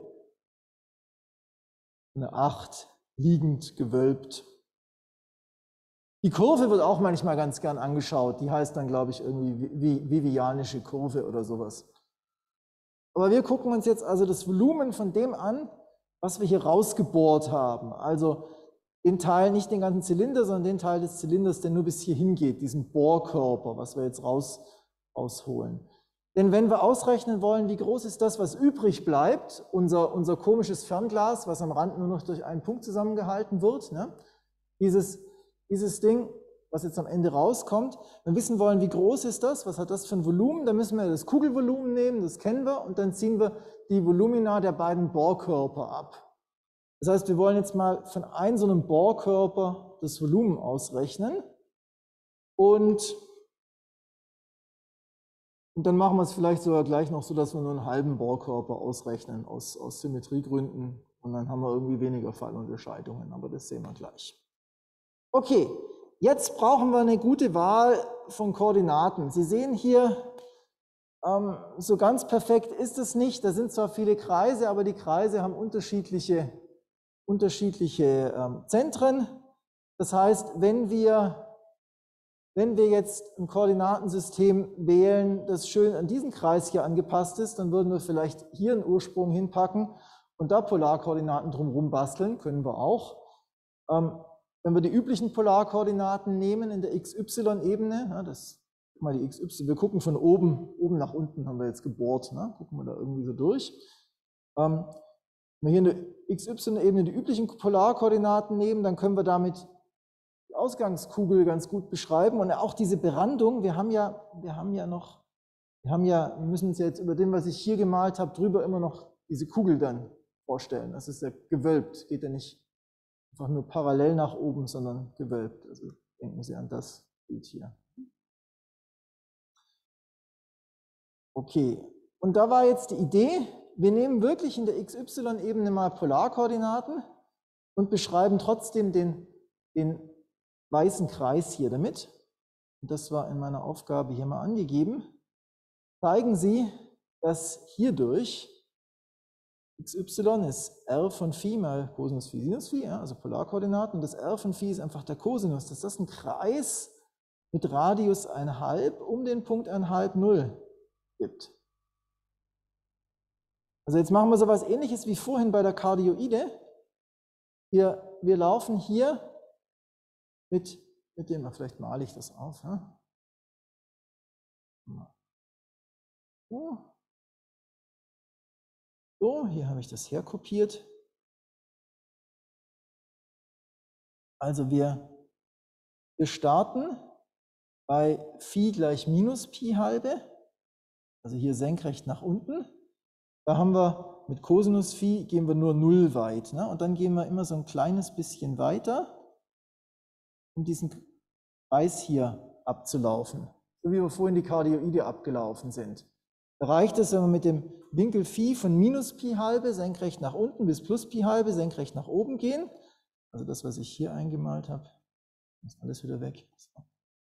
eine acht liegend gewölbt. Die Kurve wird auch manchmal ganz gern angeschaut, die heißt dann, glaube ich, irgendwie Vivianische Kurve oder sowas. Aber wir gucken uns jetzt also das Volumen von dem an, was wir hier rausgebohrt haben. Also den Teil, nicht den ganzen Zylinder, sondern den Teil des Zylinders, der nur bis hier hingeht, diesen Bohrkörper, was wir jetzt raus, rausholen. Denn wenn wir ausrechnen wollen, wie groß ist das, was übrig bleibt, unser, unser komisches Fernglas, was am Rand nur noch durch einen Punkt zusammengehalten wird, ne? dieses, dieses Ding, was jetzt am Ende rauskommt, wenn wir wissen wollen, wie groß ist das, was hat das für ein Volumen, dann müssen wir das Kugelvolumen nehmen, das kennen wir, und dann ziehen wir die Volumina der beiden Bohrkörper ab. Das heißt, wir wollen jetzt mal von einem so einem Bohrkörper das Volumen ausrechnen und, und dann machen wir es vielleicht sogar gleich noch so, dass wir nur einen halben Bohrkörper ausrechnen aus, aus Symmetriegründen und dann haben wir irgendwie weniger Fallunterscheidungen, aber das sehen wir gleich. Okay. Jetzt brauchen wir eine gute Wahl von Koordinaten. Sie sehen hier, ähm, so ganz perfekt ist es nicht. Da sind zwar viele Kreise, aber die Kreise haben unterschiedliche, unterschiedliche ähm, Zentren. Das heißt, wenn wir, wenn wir jetzt ein Koordinatensystem wählen, das schön an diesen Kreis hier angepasst ist, dann würden wir vielleicht hier einen Ursprung hinpacken und da Polarkoordinaten drumherum basteln, können wir auch. Ähm, Wenn wir die üblichen Polarkoordinaten nehmen in der x y-Ebene, ja, das mal die x y, wir gucken von oben, oben nach unten haben wir jetzt gebohrt, ne? Gucken wir da irgendwie so durch. Ähm, wenn wir hier in der x y-Ebene die üblichen Polarkoordinaten nehmen, dann können wir damit die Ausgangskugel ganz gut beschreiben und auch diese Berandung, wir haben ja, wir haben ja noch, wir haben ja, wir müssen uns ja jetzt über dem, was ich hier gemalt habe, drüber immer noch diese Kugel dann vorstellen. Das ist ja gewölbt, geht ja nicht einfach nur parallel nach oben, sondern gewölbt. Also denken Sie an das Bild hier. Okay, und da war jetzt die Idee, wir nehmen wirklich in der x y-Ebene mal Polarkoordinaten und beschreiben trotzdem den, den weißen Kreis hier damit. Und das war in meiner Aufgabe hier mal angegeben. Zeigen Sie, dass hierdurch xy ist r von Phi mal Cosinus Phi Sinus Phi, ja, also Polarkoordinaten. Und das r von Phi ist einfach der Cosinus, dass das ein Kreis mit Radius eins halb um den Punkt eins halb null gibt. Also jetzt machen wir so etwas Ähnliches wie vorhin bei der Kardioide. Wir, wir laufen hier mit, mit dem, vielleicht male ich das auf. Ja? So. So, hier habe ich das herkopiert. Also wir, wir starten bei Phi gleich minus Pi halbe, also hier senkrecht nach unten. Da haben wir mit Cosinus Phi gehen wir nur null weit. Ne? Und dann gehen wir immer so ein kleines bisschen weiter, um diesen Kreis hier abzulaufen. So wie wir vorhin die Kardioide abgelaufen sind. Da reicht es, wenn wir mit dem Winkel Phi von minus Pi halbe senkrecht nach unten bis plus Pi halbe senkrecht nach oben gehen. Also das, was ich hier eingemalt habe, ist alles wieder weg. So.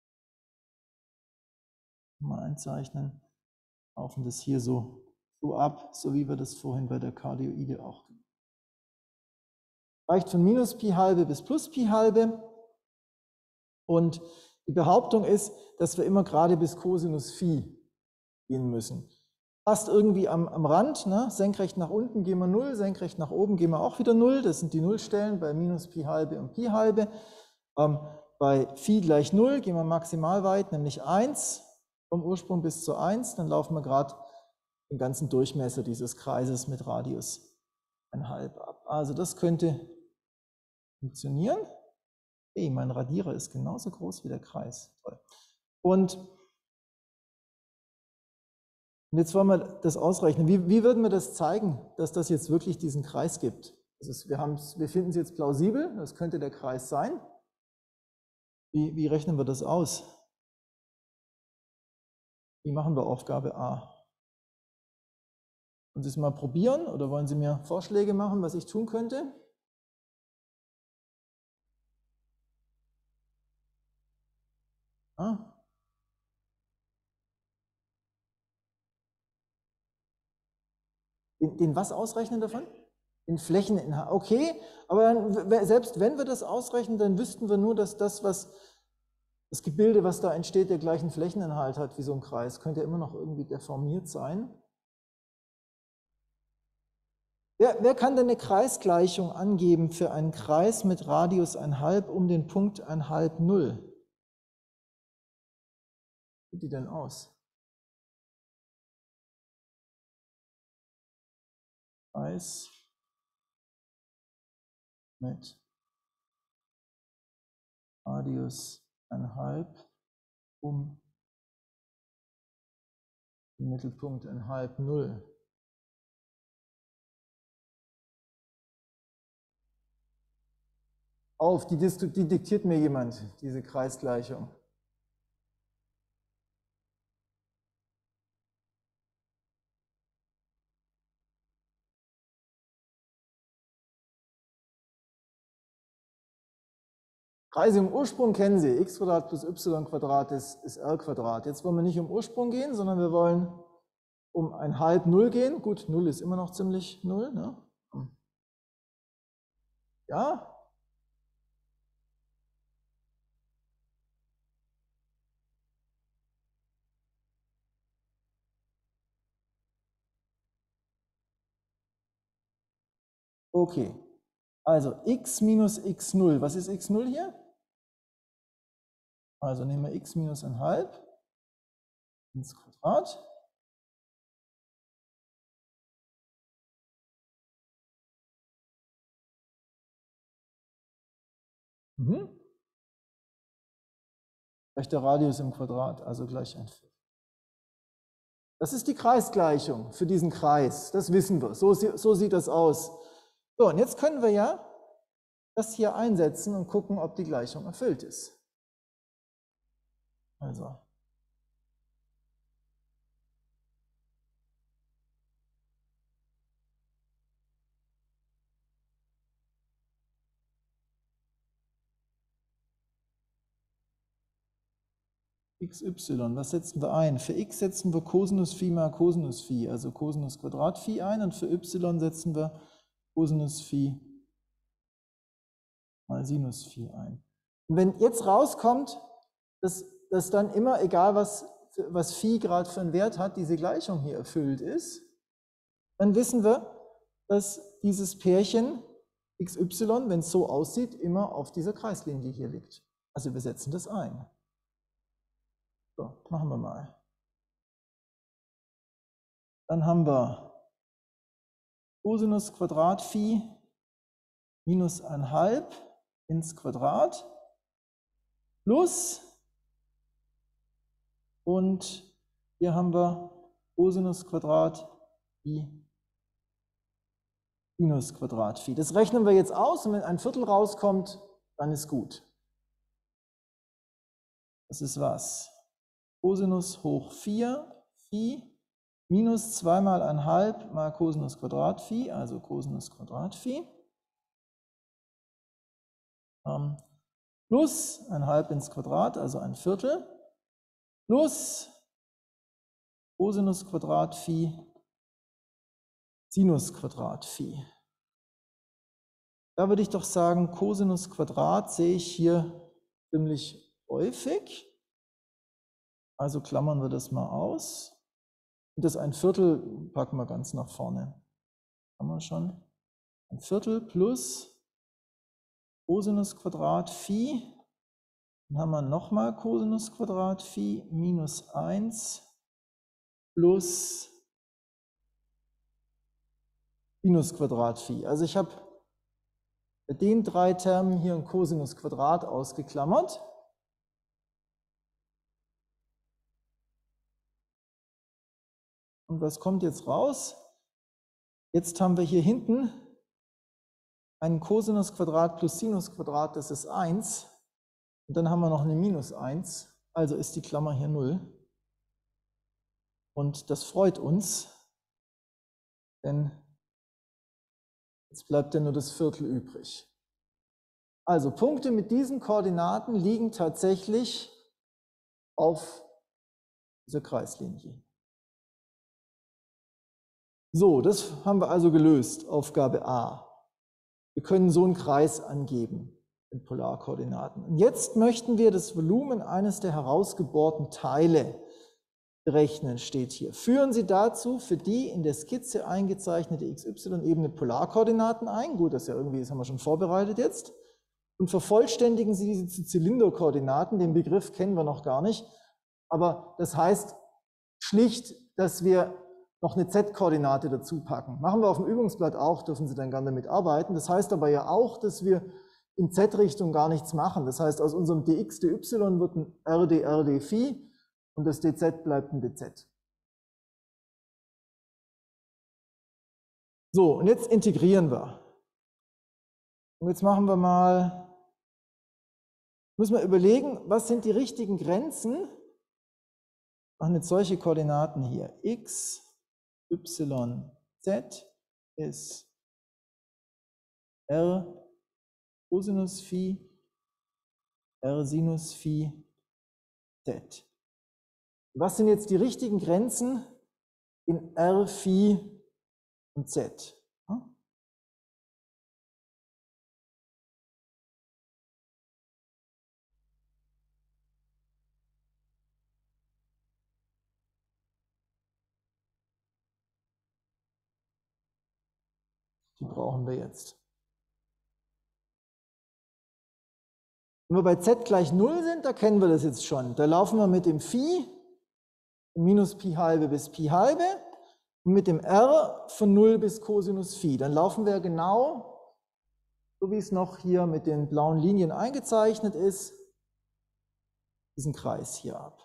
Mal einzeichnen. Laufen das hier so, so ab, so wie wir das vorhin bei der Kardioide auch gemacht haben. Reicht von minus Pi halbe bis plus Pi halbe. Und die Behauptung ist, dass wir immer gerade bis Cosinus Phi gehen müssen. Fast irgendwie am, am Rand, ne? Senkrecht nach unten gehen wir null, senkrecht nach oben gehen wir auch wieder null. Das sind die Nullstellen bei minus Pi halbe und Pi halbe. Ähm, bei Phi gleich null gehen wir maximal weit, nämlich eins, vom Ursprung bis zu eins. Dann laufen wir gerade den ganzen Durchmesser dieses Kreises mit Radius eins halb ab. Also das könnte funktionieren. Hey, mein Radierer ist genauso groß wie der Kreis. Toll. Und Und jetzt wollen wir das ausrechnen. Wie, wie würden wir das zeigen, dass das jetzt wirklich diesen Kreis gibt? Das ist, wir, wir finden es jetzt plausibel, das könnte der Kreis sein. Wie, wie rechnen wir das aus? Wie machen wir Aufgabe A? Wollen Sie es mal probieren oder wollen Sie mir Vorschläge machen, was ich tun könnte? Ah. Den, den was ausrechnen davon? Den Flächeninhalt. Okay, aber dann, selbst wenn wir das ausrechnen, dann wüssten wir nur, dass das, was das Gebilde, was da entsteht, der gleichen Flächeninhalt hat wie so ein Kreis. Könnte ja immer noch irgendwie deformiert sein. Wer, wer kann denn eine Kreisgleichung angeben für einen Kreis mit Radius eins halb um den Punkt eins halb null? Wie sieht die denn aus? Kreis mit Radius eins halb um den Mittelpunkt eins halb null. Auf, die, die diktiert mir jemand, diese Kreisgleichung. Kreise im Ursprung kennen Sie, x Quadrat plus y Quadrat ist, ist r Quadrat. Jetzt wollen wir nicht um Ursprung gehen, sondern wir wollen um ein halb null gehen. Gut, null ist immer noch ziemlich null. Ne? Ja? Okay. Also x minus x null. Was ist x null hier? Also nehmen wir x minus ein halb ins Quadrat. Mhm. Gleich der Radius im Quadrat, also gleich ein Viertel. Das ist die Kreisgleichung für diesen Kreis. Das wissen wir. So, so sieht das aus. So, und jetzt können wir ja das hier einsetzen und gucken, ob die Gleichung erfüllt ist. Also. xy, was setzen wir ein? Für x setzen wir Cosinus Phi mal Cosinus Phi, also Cosinus Quadrat Phi ein, und für y setzen wir Cosinus Phi mal Sinus Phi ein. Und wenn jetzt rauskommt, dass, dass dann immer, egal was, was Phi gerade für einen Wert hat, diese Gleichung hier erfüllt ist, dann wissen wir, dass dieses Pärchen xy, wenn es so aussieht, immer auf dieser Kreislinie hier liegt. Also wir setzen das ein. So, machen wir mal. Dann haben wir Cosinus Quadrat Phi minus eins halb ins Quadrat plus, und hier haben wir Cosinus Quadrat Phi minus Quadrat Phi. Das rechnen wir jetzt aus, und wenn ein Viertel rauskommt, dann ist gut. Das ist was? Cosinus hoch vier Phi minus zwei mal eins halb mal Cosinus Quadrat Phi, also Cosinus Quadrat Phi, ähm, plus eins halb ins Quadrat, also ein Viertel, plus Cosinus Quadrat Phi Sinus Quadrat Phi. Da würde ich doch sagen, Cosinus Quadrat sehe ich hier ziemlich häufig. Also klammern wir das mal aus. Und das ein Viertel packen wir ganz nach vorne. Haben wir schon. Ein Viertel plus Cosinus Quadrat Phi. Dann haben wir nochmal Cosinus Quadrat Phi minus eins plus Sinus Quadrat Phi. Also ich habe bei den drei Termen hier ein Cosinus Quadrat ausgeklammert. Und was kommt jetzt raus? Jetzt haben wir hier hinten einen Cosinus Quadrat plus Sinus Quadrat, das ist eins. Und dann haben wir noch eine minus eins, also ist die Klammer hier null. Und das freut uns, denn jetzt bleibt ja nur das Viertel übrig. Also Punkte mit diesen Koordinaten liegen tatsächlich auf dieser Kreislinie. So, das haben wir also gelöst, Aufgabe A. Wir können so einen Kreis angeben in Polarkoordinaten. Und jetzt möchten wir das Volumen eines der herausgebohrten Teile berechnen, steht hier. Führen Sie dazu für die in der Skizze eingezeichnete x y-Ebene Polarkoordinaten ein. Gut, das ist ja irgendwie, das haben wir schon vorbereitet jetzt. Und vervollständigen Sie diese Zylinderkoordinaten. Den Begriff kennen wir noch gar nicht. Aber das heißt schlicht, dass wir noch eine Z-Koordinate dazu packen. Machen wir auf dem Übungsblatt auch, dürfen Sie dann gerne damit arbeiten. Das heißt aber ja auch, dass wir in Z-Richtung gar nichts machen. Das heißt, aus unserem dx, dy wird ein rd, rd Phi und das dz bleibt ein dz. So, und jetzt integrieren wir. Und jetzt machen wir mal, müssen wir überlegen, was sind die richtigen Grenzen? Machen jetzt solche Koordinaten hier. X, y, z ist r Cosinus Phi, r Sinus Phi, z. Was sind jetzt die richtigen Grenzen in r Phi und z? Die brauchen wir jetzt. Wenn wir bei z gleich null sind, da kennen wir das jetzt schon. Da laufen wir mit dem Phi minus Pi halbe bis Pi halbe und mit dem r von null bis Cosinus Phi. Dann laufen wir genau, so wie es noch hier mit den blauen Linien eingezeichnet ist, diesen Kreis hier ab.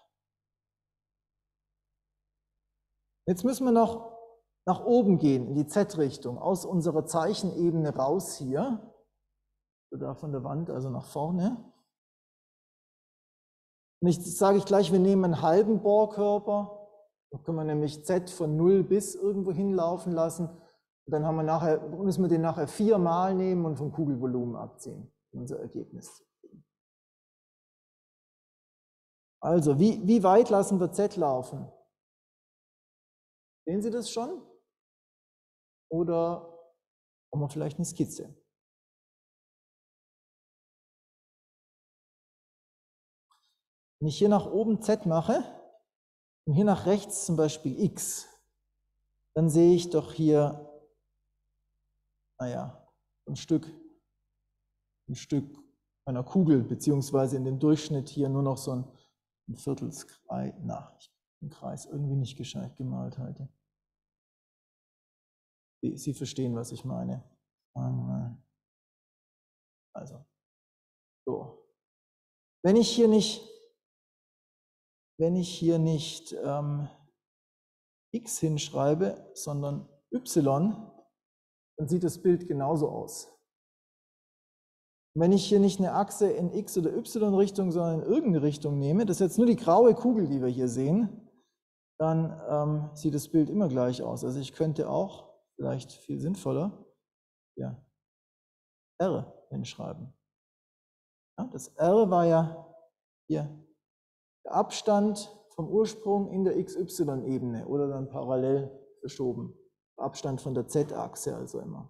Jetzt müssen wir noch nach oben gehen, in die Z-Richtung, aus unserer Zeichenebene raus hier. Da von der Wand, also nach vorne. Und ich sage ich gleich, wir nehmen einen halben Bohrkörper. Da können wir nämlich Z von null bis irgendwo hinlaufen lassen. Und dann haben wir nachher, müssen wir den nachher viermal nehmen und vom Kugelvolumen abziehen, um unser Ergebnis zu kriegen. Also, wie, wie weit lassen wir Z laufen? Sehen Sie das schon? Oder haben wir vielleicht eine Skizze? Wenn ich hier nach oben Z mache und hier nach rechts zum Beispiel X, dann sehe ich doch hier, naja, ein Stück, ein Stück einer Kugel, beziehungsweise in dem Durchschnitt hier nur noch so ein, ein Viertelskreis. Na, ich habe den Kreis irgendwie nicht gescheit gemalt heute. Sie, Sie verstehen, was ich meine. Also, so. Wenn ich hier nicht, wenn ich hier nicht ähm, X hinschreibe, sondern Y, dann sieht das Bild genauso aus. Wenn ich hier nicht eine Achse in X- oder Y-Richtung, sondern in irgendeine Richtung nehme, das ist jetzt nur die graue Kugel, die wir hier sehen, dann ähm, sieht das Bild immer gleich aus. Also ich könnte auch, vielleicht viel sinnvoller, ja, R hinschreiben. Ja, das R war ja hier der Abstand vom Ursprung in der X Y-Ebene oder dann parallel verschoben. Abstand von der Z-Achse also immer.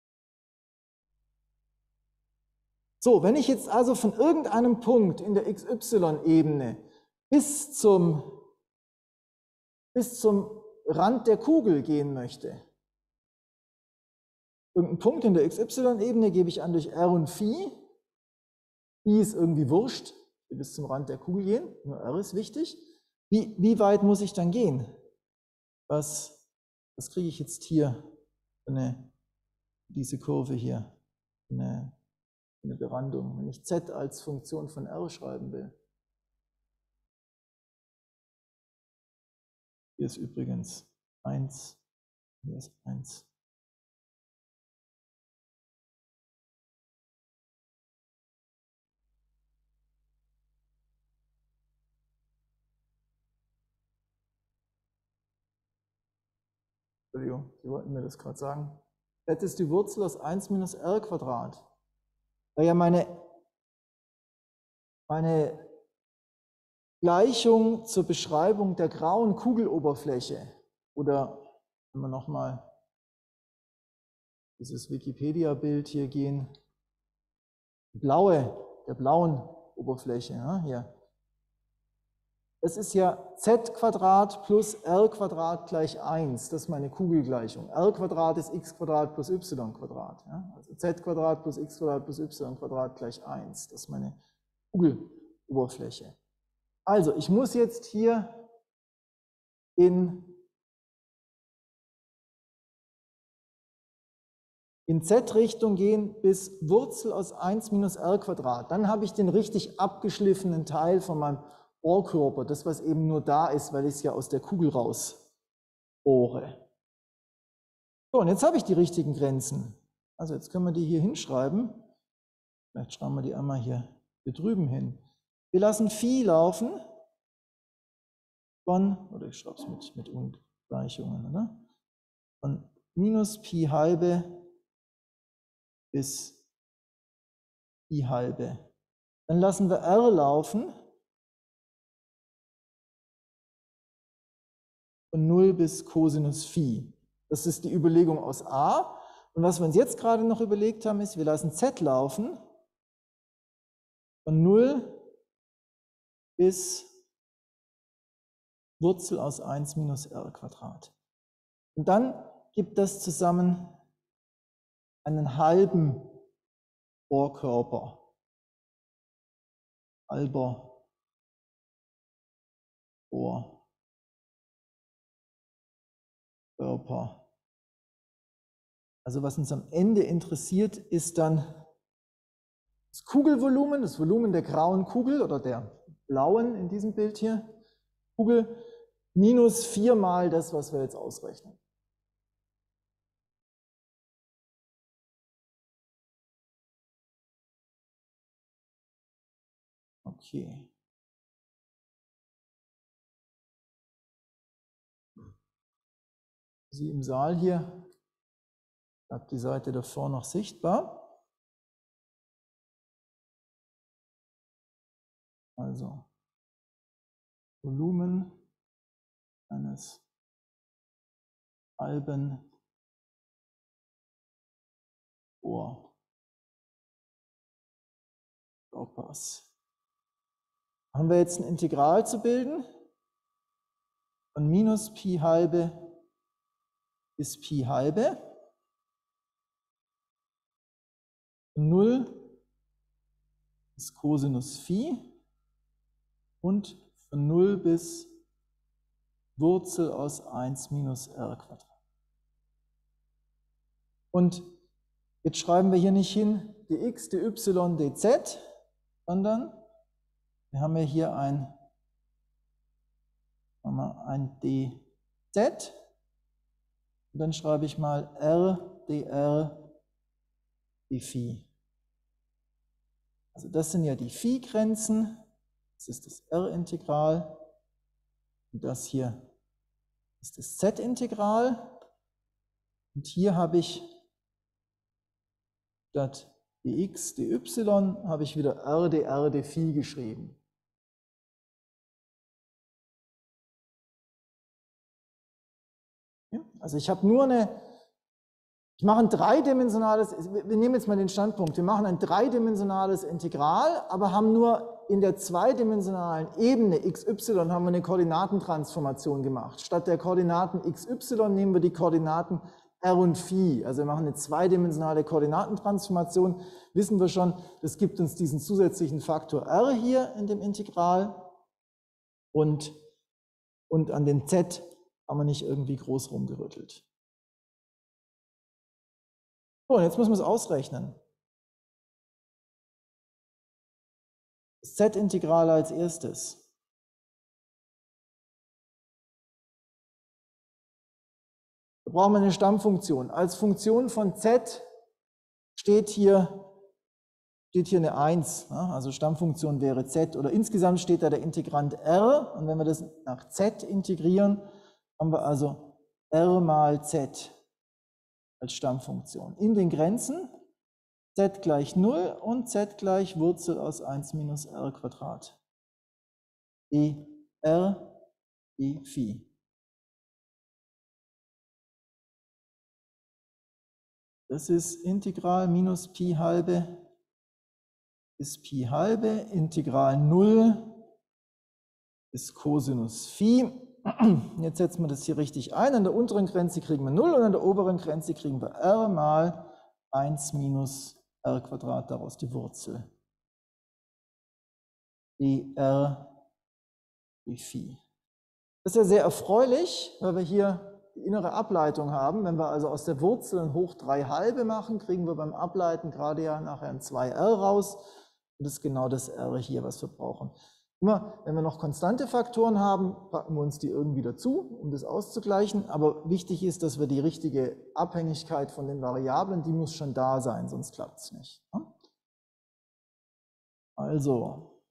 So, wenn ich jetzt also von irgendeinem Punkt in der X Y-Ebene bis zum, bis zum Rand der Kugel gehen möchte, irgendeinen Punkt in der X Y-Ebene gebe ich an durch R und Phi. Phi ist irgendwie wurscht, bis zum Rand der Kugel gehen, nur R ist wichtig. Wie, wie weit muss ich dann gehen? Was, was kriege ich jetzt hier für eine, diese Kurve hier? Eine, eine Berandung, wenn ich Z als Funktion von R schreiben will. Hier ist übrigens eins, hier ist eins. Entschuldigung, Sie wollten mir das gerade sagen. Z ist die Wurzel aus eins minus R Quadrat. Weil ja meine, meine Gleichung zur Beschreibung der grauen Kugeloberfläche, oder wenn wir nochmal dieses Wikipedia-Bild hier gehen, blaue, der blauen Oberfläche, ja, hier. Das ist ja Z Quadrat plus R Quadrat gleich eins, das ist meine Kugelgleichung. R Quadrat ist x Quadrat plus y Quadrat. Ja? Also Z Quadrat plus x Quadrat plus y Quadrat gleich eins, das ist meine Kugeloberfläche. Also, ich muss jetzt hier in, in Z-Richtung gehen bis Wurzel aus eins minus R Quadrat. Dann habe ich den richtig abgeschliffenen Teil von meinem Ohrkörper, das, was eben nur da ist, weil ich es ja aus der Kugel raus bohre. So, und jetzt habe ich die richtigen Grenzen. Also jetzt können wir die hier hinschreiben. Vielleicht schreiben wir die einmal hier, hier drüben hin. Wir lassen Phi laufen von, oder ich schreibe es mit, mit Ungleichungen, oder? Von minus Pi halbe bis Pi halbe. Dann lassen wir R laufen von null bis Cosinus Phi. Das ist die Überlegung aus A. Und was wir uns jetzt gerade noch überlegt haben, ist, wir lassen Z laufen von null bis Wurzel aus eins minus R Quadrat. Und dann gibt das zusammen einen halben Ohrkörper. Halber Ohrkörper. Also was uns am Ende interessiert, ist dann das Kugelvolumen, das Volumen der grauen Kugel oder der blauen in diesem Bild hier, Kugel, minus viermal das, was wir jetzt ausrechnen. Okay. Sie im Saal hier, bleibt die Seite davor noch sichtbar. Also Volumen eines halben Bohrkörpers. Haben wir jetzt ein Integral zu bilden von minus Pi halbe bis Pi halbe. null ist Cosinus Phi und von null bis Wurzel aus eins minus r Quadrat. Und jetzt schreiben wir hier nicht hin dx, dy, dz, sondern wir haben ja hier ein, ein dz. Und dann schreibe ich mal r dr dphi. Also das sind ja die Phi-Grenzen. Das ist das r-Integral. Und das hier ist das z-Integral. Und hier habe ich statt dx, dy habe ich wieder r dr dphi geschrieben. Also ich habe nur eine, ich mache ein dreidimensionales, wir nehmen jetzt mal den Standpunkt, wir machen ein dreidimensionales Integral, aber haben nur in der zweidimensionalen Ebene xy haben wir eine Koordinatentransformation gemacht. Statt der Koordinaten xy nehmen wir die Koordinaten r und phi. Also wir machen eine zweidimensionale Koordinatentransformation. Wissen wir schon, das gibt uns diesen zusätzlichen Faktor r hier in dem Integral. Und, und an den z haben wir nicht irgendwie groß rumgerüttelt. So, und jetzt müssen wir es ausrechnen. Das z-Integral als erstes. Da brauchen wir eine Stammfunktion. Als Funktion von z steht hier, steht hier eine eins. Also Stammfunktion wäre z. Oder insgesamt steht da der Integrand r. Und wenn wir das nach z integrieren, haben wir also r mal z als Stammfunktion. In den Grenzen z gleich null und z gleich Wurzel aus eins minus r Quadrat. dr dphi. Das ist Integral minus Pi halbe bis Pi halbe, Integral null ist Cosinus Phi. Jetzt setzen wir das hier richtig ein. An der unteren Grenze kriegen wir null und an der oberen Grenze kriegen wir r mal eins minus r Quadrat, daraus die Wurzel. dr dphi. Das ist ja sehr erfreulich, weil wir hier die innere Ableitung haben. Wenn wir also aus der Wurzel ein hoch drei halbe machen, kriegen wir beim Ableiten gerade ja nachher ein zwei r raus. Und das ist genau das r hier, was wir brauchen. Immer, wenn wir noch konstante Faktoren haben, packen wir uns die irgendwie dazu, um das auszugleichen. Aber wichtig ist, dass wir die richtige Abhängigkeit von den Variablen, die muss schon da sein, sonst klappt es nicht. Also,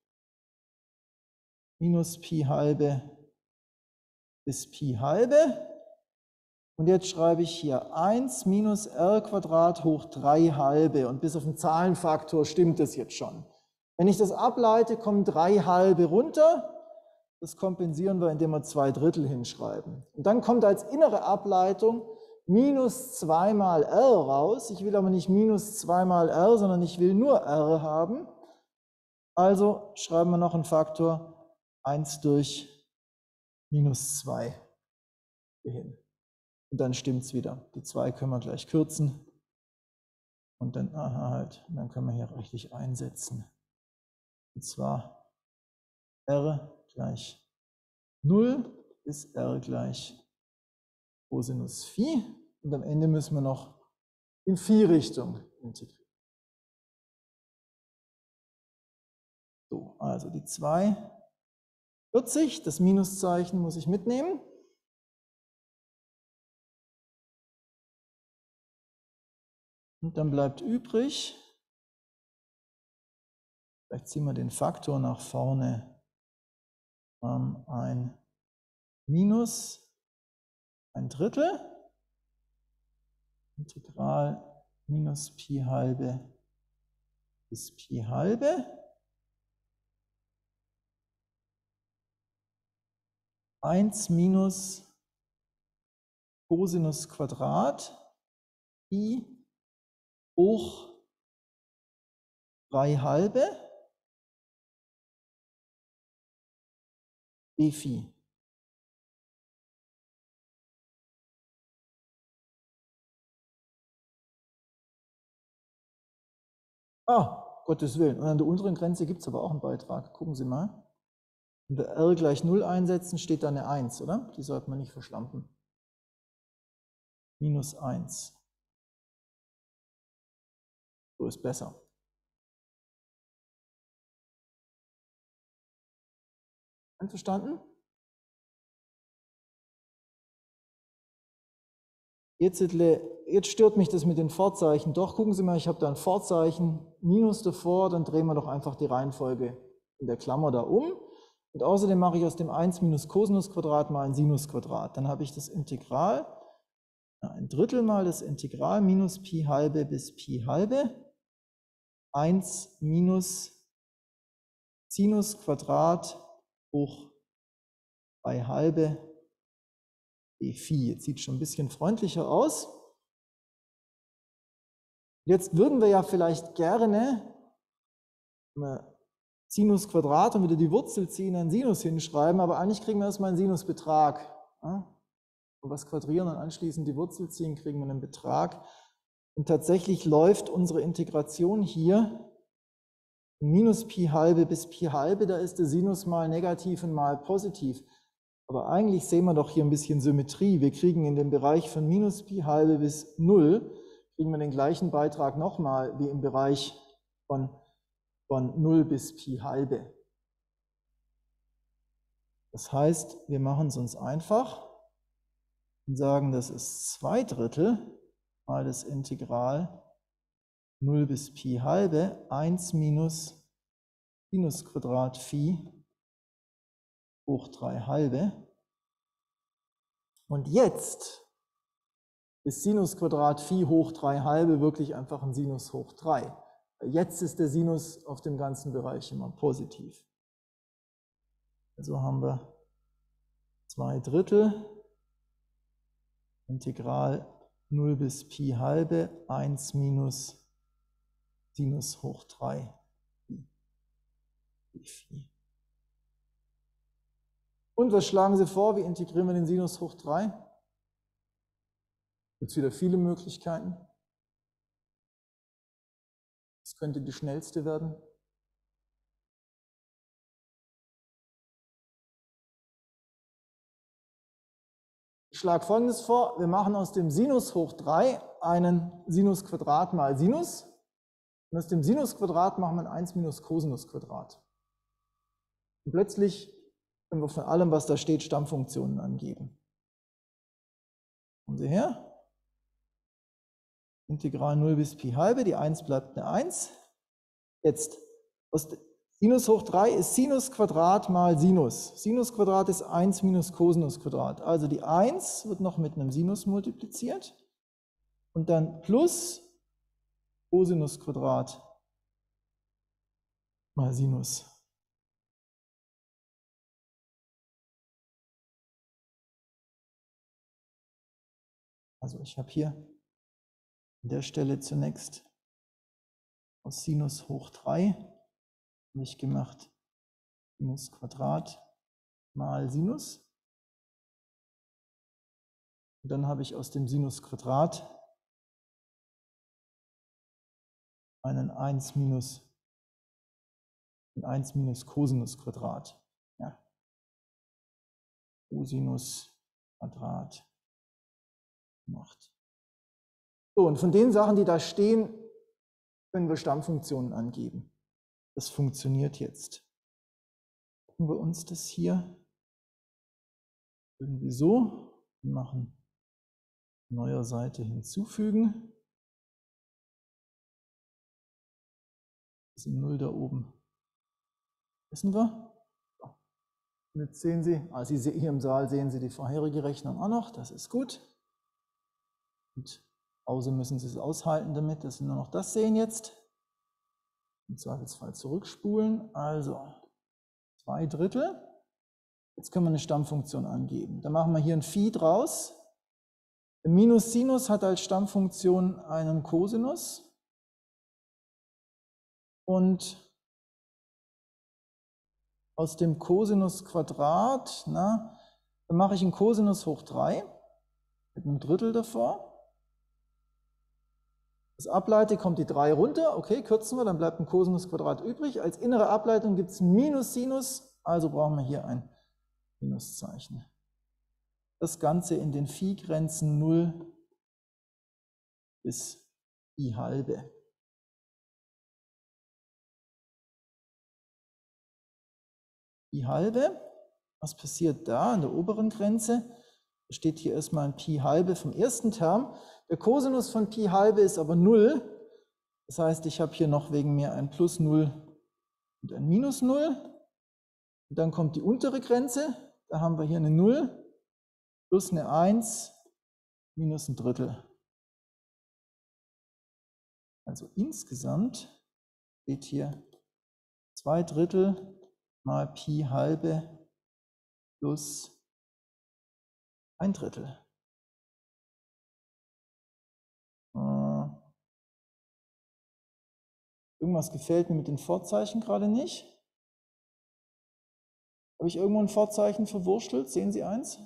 minus Pi halbe bis Pi halbe. Und jetzt schreibe ich hier eins minus r Quadrat hoch drei halbe. Und bis auf den Zahlenfaktor stimmt das jetzt schon. Wenn ich das ableite, kommen drei halbe runter. Das kompensieren wir, indem wir zwei Drittel hinschreiben. Und dann kommt als innere Ableitung minus zwei mal r raus. Ich will aber nicht minus zwei mal r, sondern ich will nur r haben. Also schreiben wir noch einen Faktor eins durch minus zwei hier hin. Und dann stimmt es wieder. Die zwei können wir gleich kürzen. Und dann, aha, halt, und dann können wir hier richtig einsetzen. Und zwar r gleich null ist r gleich Cosinus Phi. Und am Ende müssen wir noch in Phi-Richtung integrieren. So, also die zwei vierzig, das Minuszeichen muss ich mitnehmen. Und dann bleibt übrig, vielleicht ziehen wir den Faktor nach vorne, ähm, ein Minus, ein Drittel, Integral minus Pi halbe bis Pi halbe. eins minus Cosinus Quadrat i hoch drei halbe d Phi. Ah, Gottes Willen. Und an der unteren Grenze gibt es aber auch einen Beitrag. Gucken Sie mal. Wenn wir R gleich null einsetzen, steht da eine eins, oder? Die sollte man nicht verschlampen. Minus eins. So ist besser. Einverstanden? Jetzt, jetzt stört mich das mit den Vorzeichen. Doch, gucken Sie mal, ich habe da ein Vorzeichen, Minus davor, dann drehen wir doch einfach die Reihenfolge in der Klammer da um. Und außerdem mache ich aus dem eins minus Cosinus Quadrat mal ein Sinus Quadrat. Dann habe ich das Integral, ein Drittel mal das Integral minus Pi halbe bis Pi halbe, eins minus Sinus Quadrat hoch drei halbe d Phi. Jetzt sieht es schon ein bisschen freundlicher aus. Jetzt würden wir ja vielleicht gerne Sinus Quadrat und wieder die Wurzel ziehen, einen Sinus hinschreiben, aber eigentlich kriegen wir erstmal einen Sinusbetrag. Ja? Und was quadrieren und anschließend die Wurzel ziehen, kriegen wir einen Betrag. Und tatsächlich läuft unsere Integration hier minus Pi halbe bis Pi halbe, da ist der Sinus mal negativ und mal positiv. Aber eigentlich sehen wir doch hier ein bisschen Symmetrie. Wir kriegen in dem Bereich von minus Pi halbe bis null, kriegen wir den gleichen Beitrag nochmal wie im Bereich von, von null bis Pi halbe. Das heißt, wir machen es uns einfach und sagen, das ist zwei Drittel mal das Integral null bis Pi halbe, eins minus Sinus Quadrat Phi hoch drei halbe. Und jetzt ist Sinus Quadrat Phi hoch drei halbe wirklich einfach ein Sinus hoch drei. Jetzt ist der Sinus auf dem ganzen Bereich immer positiv. Also haben wir zwei Drittel Integral null bis Pi halbe, eins minus Sinus hoch drei Phi. Und was schlagen Sie vor? Wie integrieren wir den Sinus hoch drei? Gibt es wieder viele Möglichkeiten. Das könnte die schnellste werden. Ich schlage Folgendes vor. Wir machen aus dem Sinus hoch drei einen Sinus Quadrat mal Sinus. Und aus dem Sinus Quadrat machen wir ein eins minus Cosinus Quadrat. Und plötzlich können wir von allem, was da steht, Stammfunktionen angeben. Kommen Sie her. Integral null bis Pi halbe, die eins bleibt eine eins. Jetzt, aus Sinus hoch drei ist Sinus Quadrat mal Sinus. Sinus Quadrat ist eins minus Cosinus Quadrat. Also die eins wird noch mit einem Sinus multipliziert. Und dann plus Cosinus Quadrat mal Sinus. Also ich habe hier an der Stelle zunächst aus Sinus hoch drei habe ich gemacht Sinus Quadrat mal Sinus. Und dann habe ich aus dem Sinus Quadrat einen eins minus, ein eins minus Cosinus Quadrat. Ja. Cosinus Quadrat gemacht. So, und von den Sachen, die da stehen, können wir Stammfunktionen angeben. Das funktioniert jetzt. Gucken wir uns das hier irgendwie so und machen neuer Seite hinzufügen. Das ist null da oben. Wissen wir? Und jetzt sehen Sie, also hier im Saal sehen Sie die vorherige Rechnung auch noch, das ist gut. Und Pause müssen Sie es aushalten damit, dass Sie nur noch das sehen jetzt. Im Zweifelsfall zurückspulen. Also zwei Drittel Jetzt können wir eine Stammfunktion angeben. Dann machen wir hier ein Phi draus. Der Minus Sinus hat als Stammfunktion einen Cosinus. Und aus dem Cosinus Quadrat, na, dann mache ich einen Cosinus hoch drei mit einem Drittel davor. Das ableite, kommt die drei runter. Okay, kürzen wir, dann bleibt ein Cosinus Quadrat übrig. Als innere Ableitung gibt es Minus Sinus, also brauchen wir hier ein Minuszeichen. Das Ganze in den Phi-Grenzen null bis Pi halbe. Pi halbe, was passiert da an der oberen Grenze? Da steht hier erstmal ein Pi halbe vom ersten Term. Der Cosinus von Pi halbe ist aber null. Das heißt, ich habe hier noch wegen mir ein Plus null und ein Minus null. Und dann kommt die untere Grenze. Da haben wir hier eine null plus eine eins minus ein Drittel. Also insgesamt steht hier zwei Drittel mal Pi halbe plus ein Drittel. Irgendwas gefällt mir mit den Vorzeichen gerade nicht. Habe ich irgendwo ein Vorzeichen verwurstelt? Sehen Sie eins?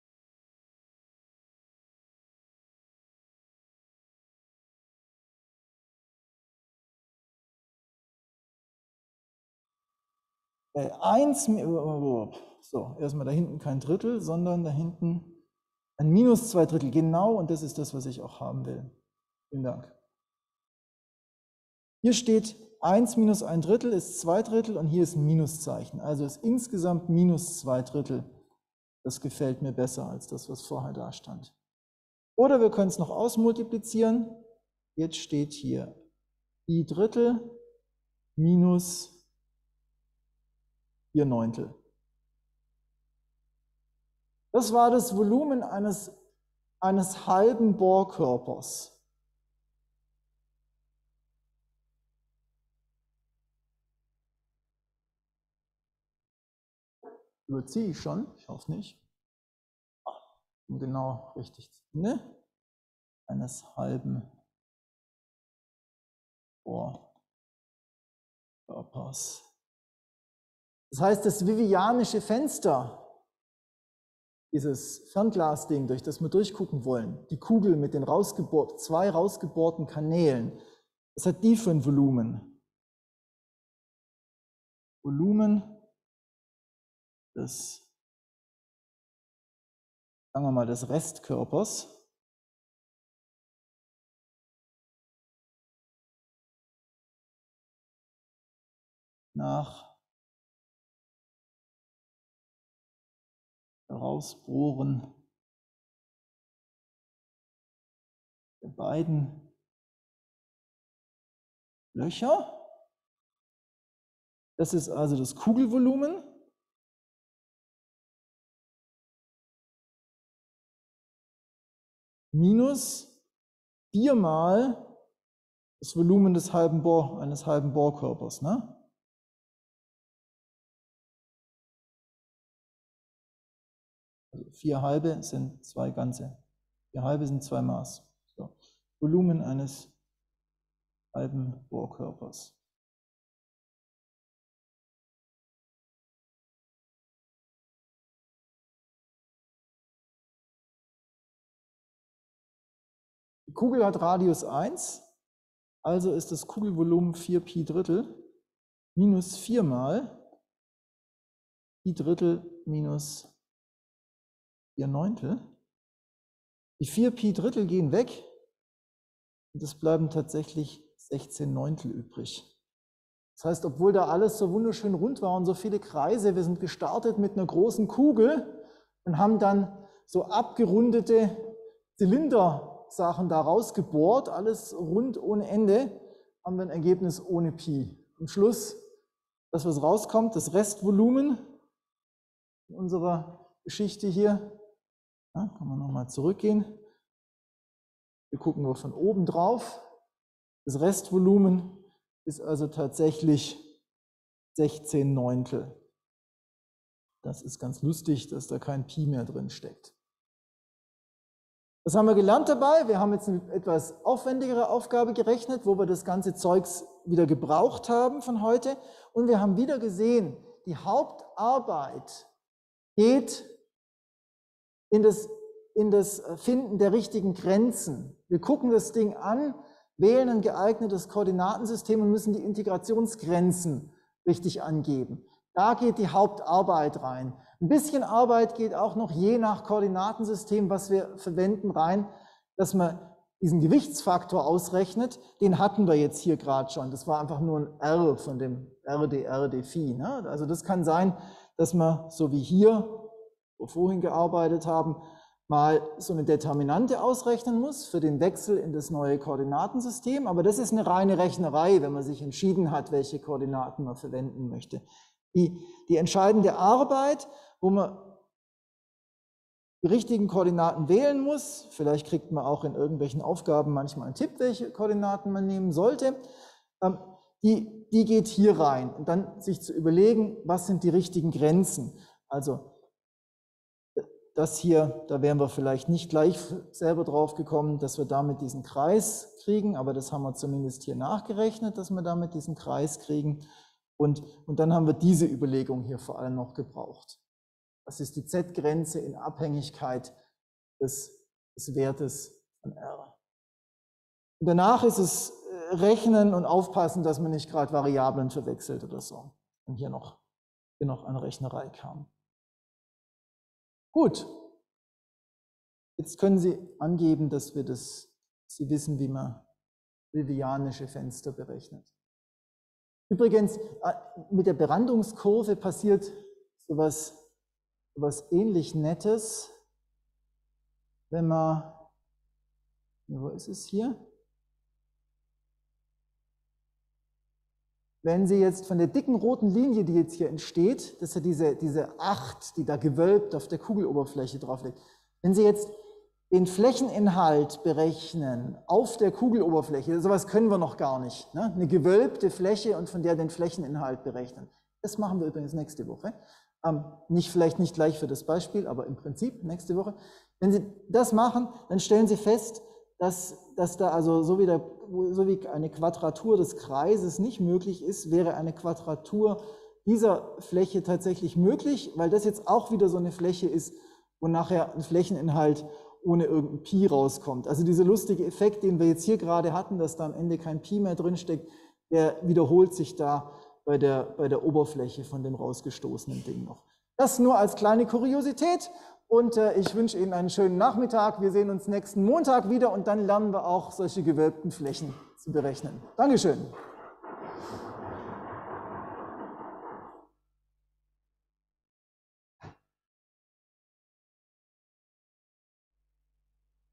Äh, eins, so, erstmal da hinten kein Drittel, sondern da hinten ein Minus zwei Drittel. Genau, und das ist das, was ich auch haben will. Vielen Dank. Hier steht eins minus ein Drittel ist zwei Drittel und hier ist ein Minuszeichen. Also ist insgesamt minus zwei Drittel. Das gefällt mir besser als das, was vorher da stand. Oder wir können es noch ausmultiplizieren. Jetzt steht hier i Drittel minus vier Neuntel. Das war das Volumen eines, eines halben Bohrkörpers. Überziehe ich schon? Ich hoffe nicht. Um genau richtig zu finden. Eines halben Bohrkörpers. Das heißt, das Vivianische Fenster, dieses Fernglasding, durch das wir durchgucken wollen, die Kugel mit den rausgebohrten, zwei rausgebohrten Kanälen, was hat die für ein Volumen? Volumen des, sagen wir mal, des Restkörpers nach Herausbohren der beiden Löcher. Das ist also das Kugelvolumen. Minus viermal das Volumen des halben Bohr, eines halben Bohrkörpers. Ne? Also vier halbe sind zwei ganze. Vier halbe sind zwei Maß. So. Volumen eines halben Bohrkörpers. Die Kugel hat Radius eins, also ist das Kugelvolumen vier Pi Drittel minus vier mal Pi Drittel minus vier Neuntel. Die vier Pi Drittel gehen weg und es bleiben tatsächlich sechzehn Neuntel übrig. Das heißt, obwohl da alles so wunderschön rund war und so viele Kreise, wir sind gestartet mit einer großen Kugel und haben dann so abgerundete Zylindersachen da rausgebohrt, alles rund ohne Ende, haben wir ein Ergebnis ohne Pi. Am Schluss, das was rauskommt, das Restvolumen in unserer Geschichte hier, ja, kann man nochmal zurückgehen. Wir gucken nur von oben drauf. Das Restvolumen ist also tatsächlich sechzehn Neuntel. das ist ganz lustig, dass da kein Pi mehr drin steckt. Was haben wir gelernt dabei? Wir haben jetzt eine etwas aufwendigere Aufgabe gerechnet, wo wir das ganze Zeugs wieder gebraucht haben von heute. Und wir haben wieder gesehen, die Hauptarbeit geht in das, in das Finden der richtigen Grenzen. Wir gucken das Ding an, wählen ein geeignetes Koordinatensystem und müssen die Integrationsgrenzen richtig angeben. Da geht die Hauptarbeit rein. Ein bisschen Arbeit geht auch noch je nach Koordinatensystem, was wir verwenden, rein, dass man diesen Gewichtsfaktor ausrechnet. Den hatten wir jetzt hier gerade schon. Das war einfach nur ein R von dem R D R D Phi. Ne? Also das kann sein, dass man, so wie hier, wo wir vorhin gearbeitet haben, mal so eine Determinante ausrechnen muss für den Wechsel in das neue Koordinatensystem. Aber das ist eine reine Rechnerei, wenn man sich entschieden hat, welche Koordinaten man verwenden möchte. Die, die entscheidende Arbeit, wo man die richtigen Koordinaten wählen muss, vielleicht kriegt man auch in irgendwelchen Aufgaben manchmal einen Tipp, welche Koordinaten man nehmen sollte, die, die geht hier rein. Und dann sich zu überlegen, was sind die richtigen Grenzen. Also das hier, da wären wir vielleicht nicht gleich selber drauf gekommen, dass wir damit diesen Kreis kriegen, aber das haben wir zumindest hier nachgerechnet, dass wir damit diesen Kreis kriegen. Und, und dann haben wir diese Überlegung hier vor allem noch gebraucht. Was ist die Z-Grenze in Abhängigkeit des, des Wertes von R? Und danach ist es Rechnen und aufpassen, dass man nicht gerade Variablen verwechselt oder so. Und hier noch, hier noch eine Rechnerei kam. Gut. Jetzt können Sie angeben, dass wir das, Sie wissen, wie man Lilianische Fenster berechnet. Übrigens, mit der Brandungskurve passiert sowas, sowas ähnlich Nettes, wenn man, wo ist es hier? Wenn Sie jetzt von der dicken roten Linie, die jetzt hier entsteht, das ist ja diese, diese acht, die da gewölbt auf der Kugeloberfläche drauf liegt, wenn Sie jetzt den Flächeninhalt berechnen auf der Kugeloberfläche, sowas können wir noch gar nicht, ne? Eine gewölbte Fläche und von der den Flächeninhalt berechnen. Das machen wir übrigens nächste Woche. Ähm, nicht, vielleicht nicht gleich für das Beispiel, aber im Prinzip nächste Woche. Wenn Sie das machen, dann stellen Sie fest, dass, dass da also so wie, der, so wie eine Quadratur des Kreises nicht möglich ist, wäre eine Quadratur dieser Fläche tatsächlich möglich, weil das jetzt auch wieder so eine Fläche ist, wo nachher ein Flächeninhalt ohne irgendein Pi rauskommt. Also dieser lustige Effekt, den wir jetzt hier gerade hatten, dass da am Ende kein Pi mehr drinsteckt, der wiederholt sich da bei der, bei der Oberfläche von dem rausgestoßenen Ding noch. Das nur als kleine Kuriosität und äh, ich wünsche Ihnen einen schönen Nachmittag. Wir sehen uns nächsten Montag wieder und dann lernen wir auch solche gewölbten Flächen zu berechnen. Dankeschön.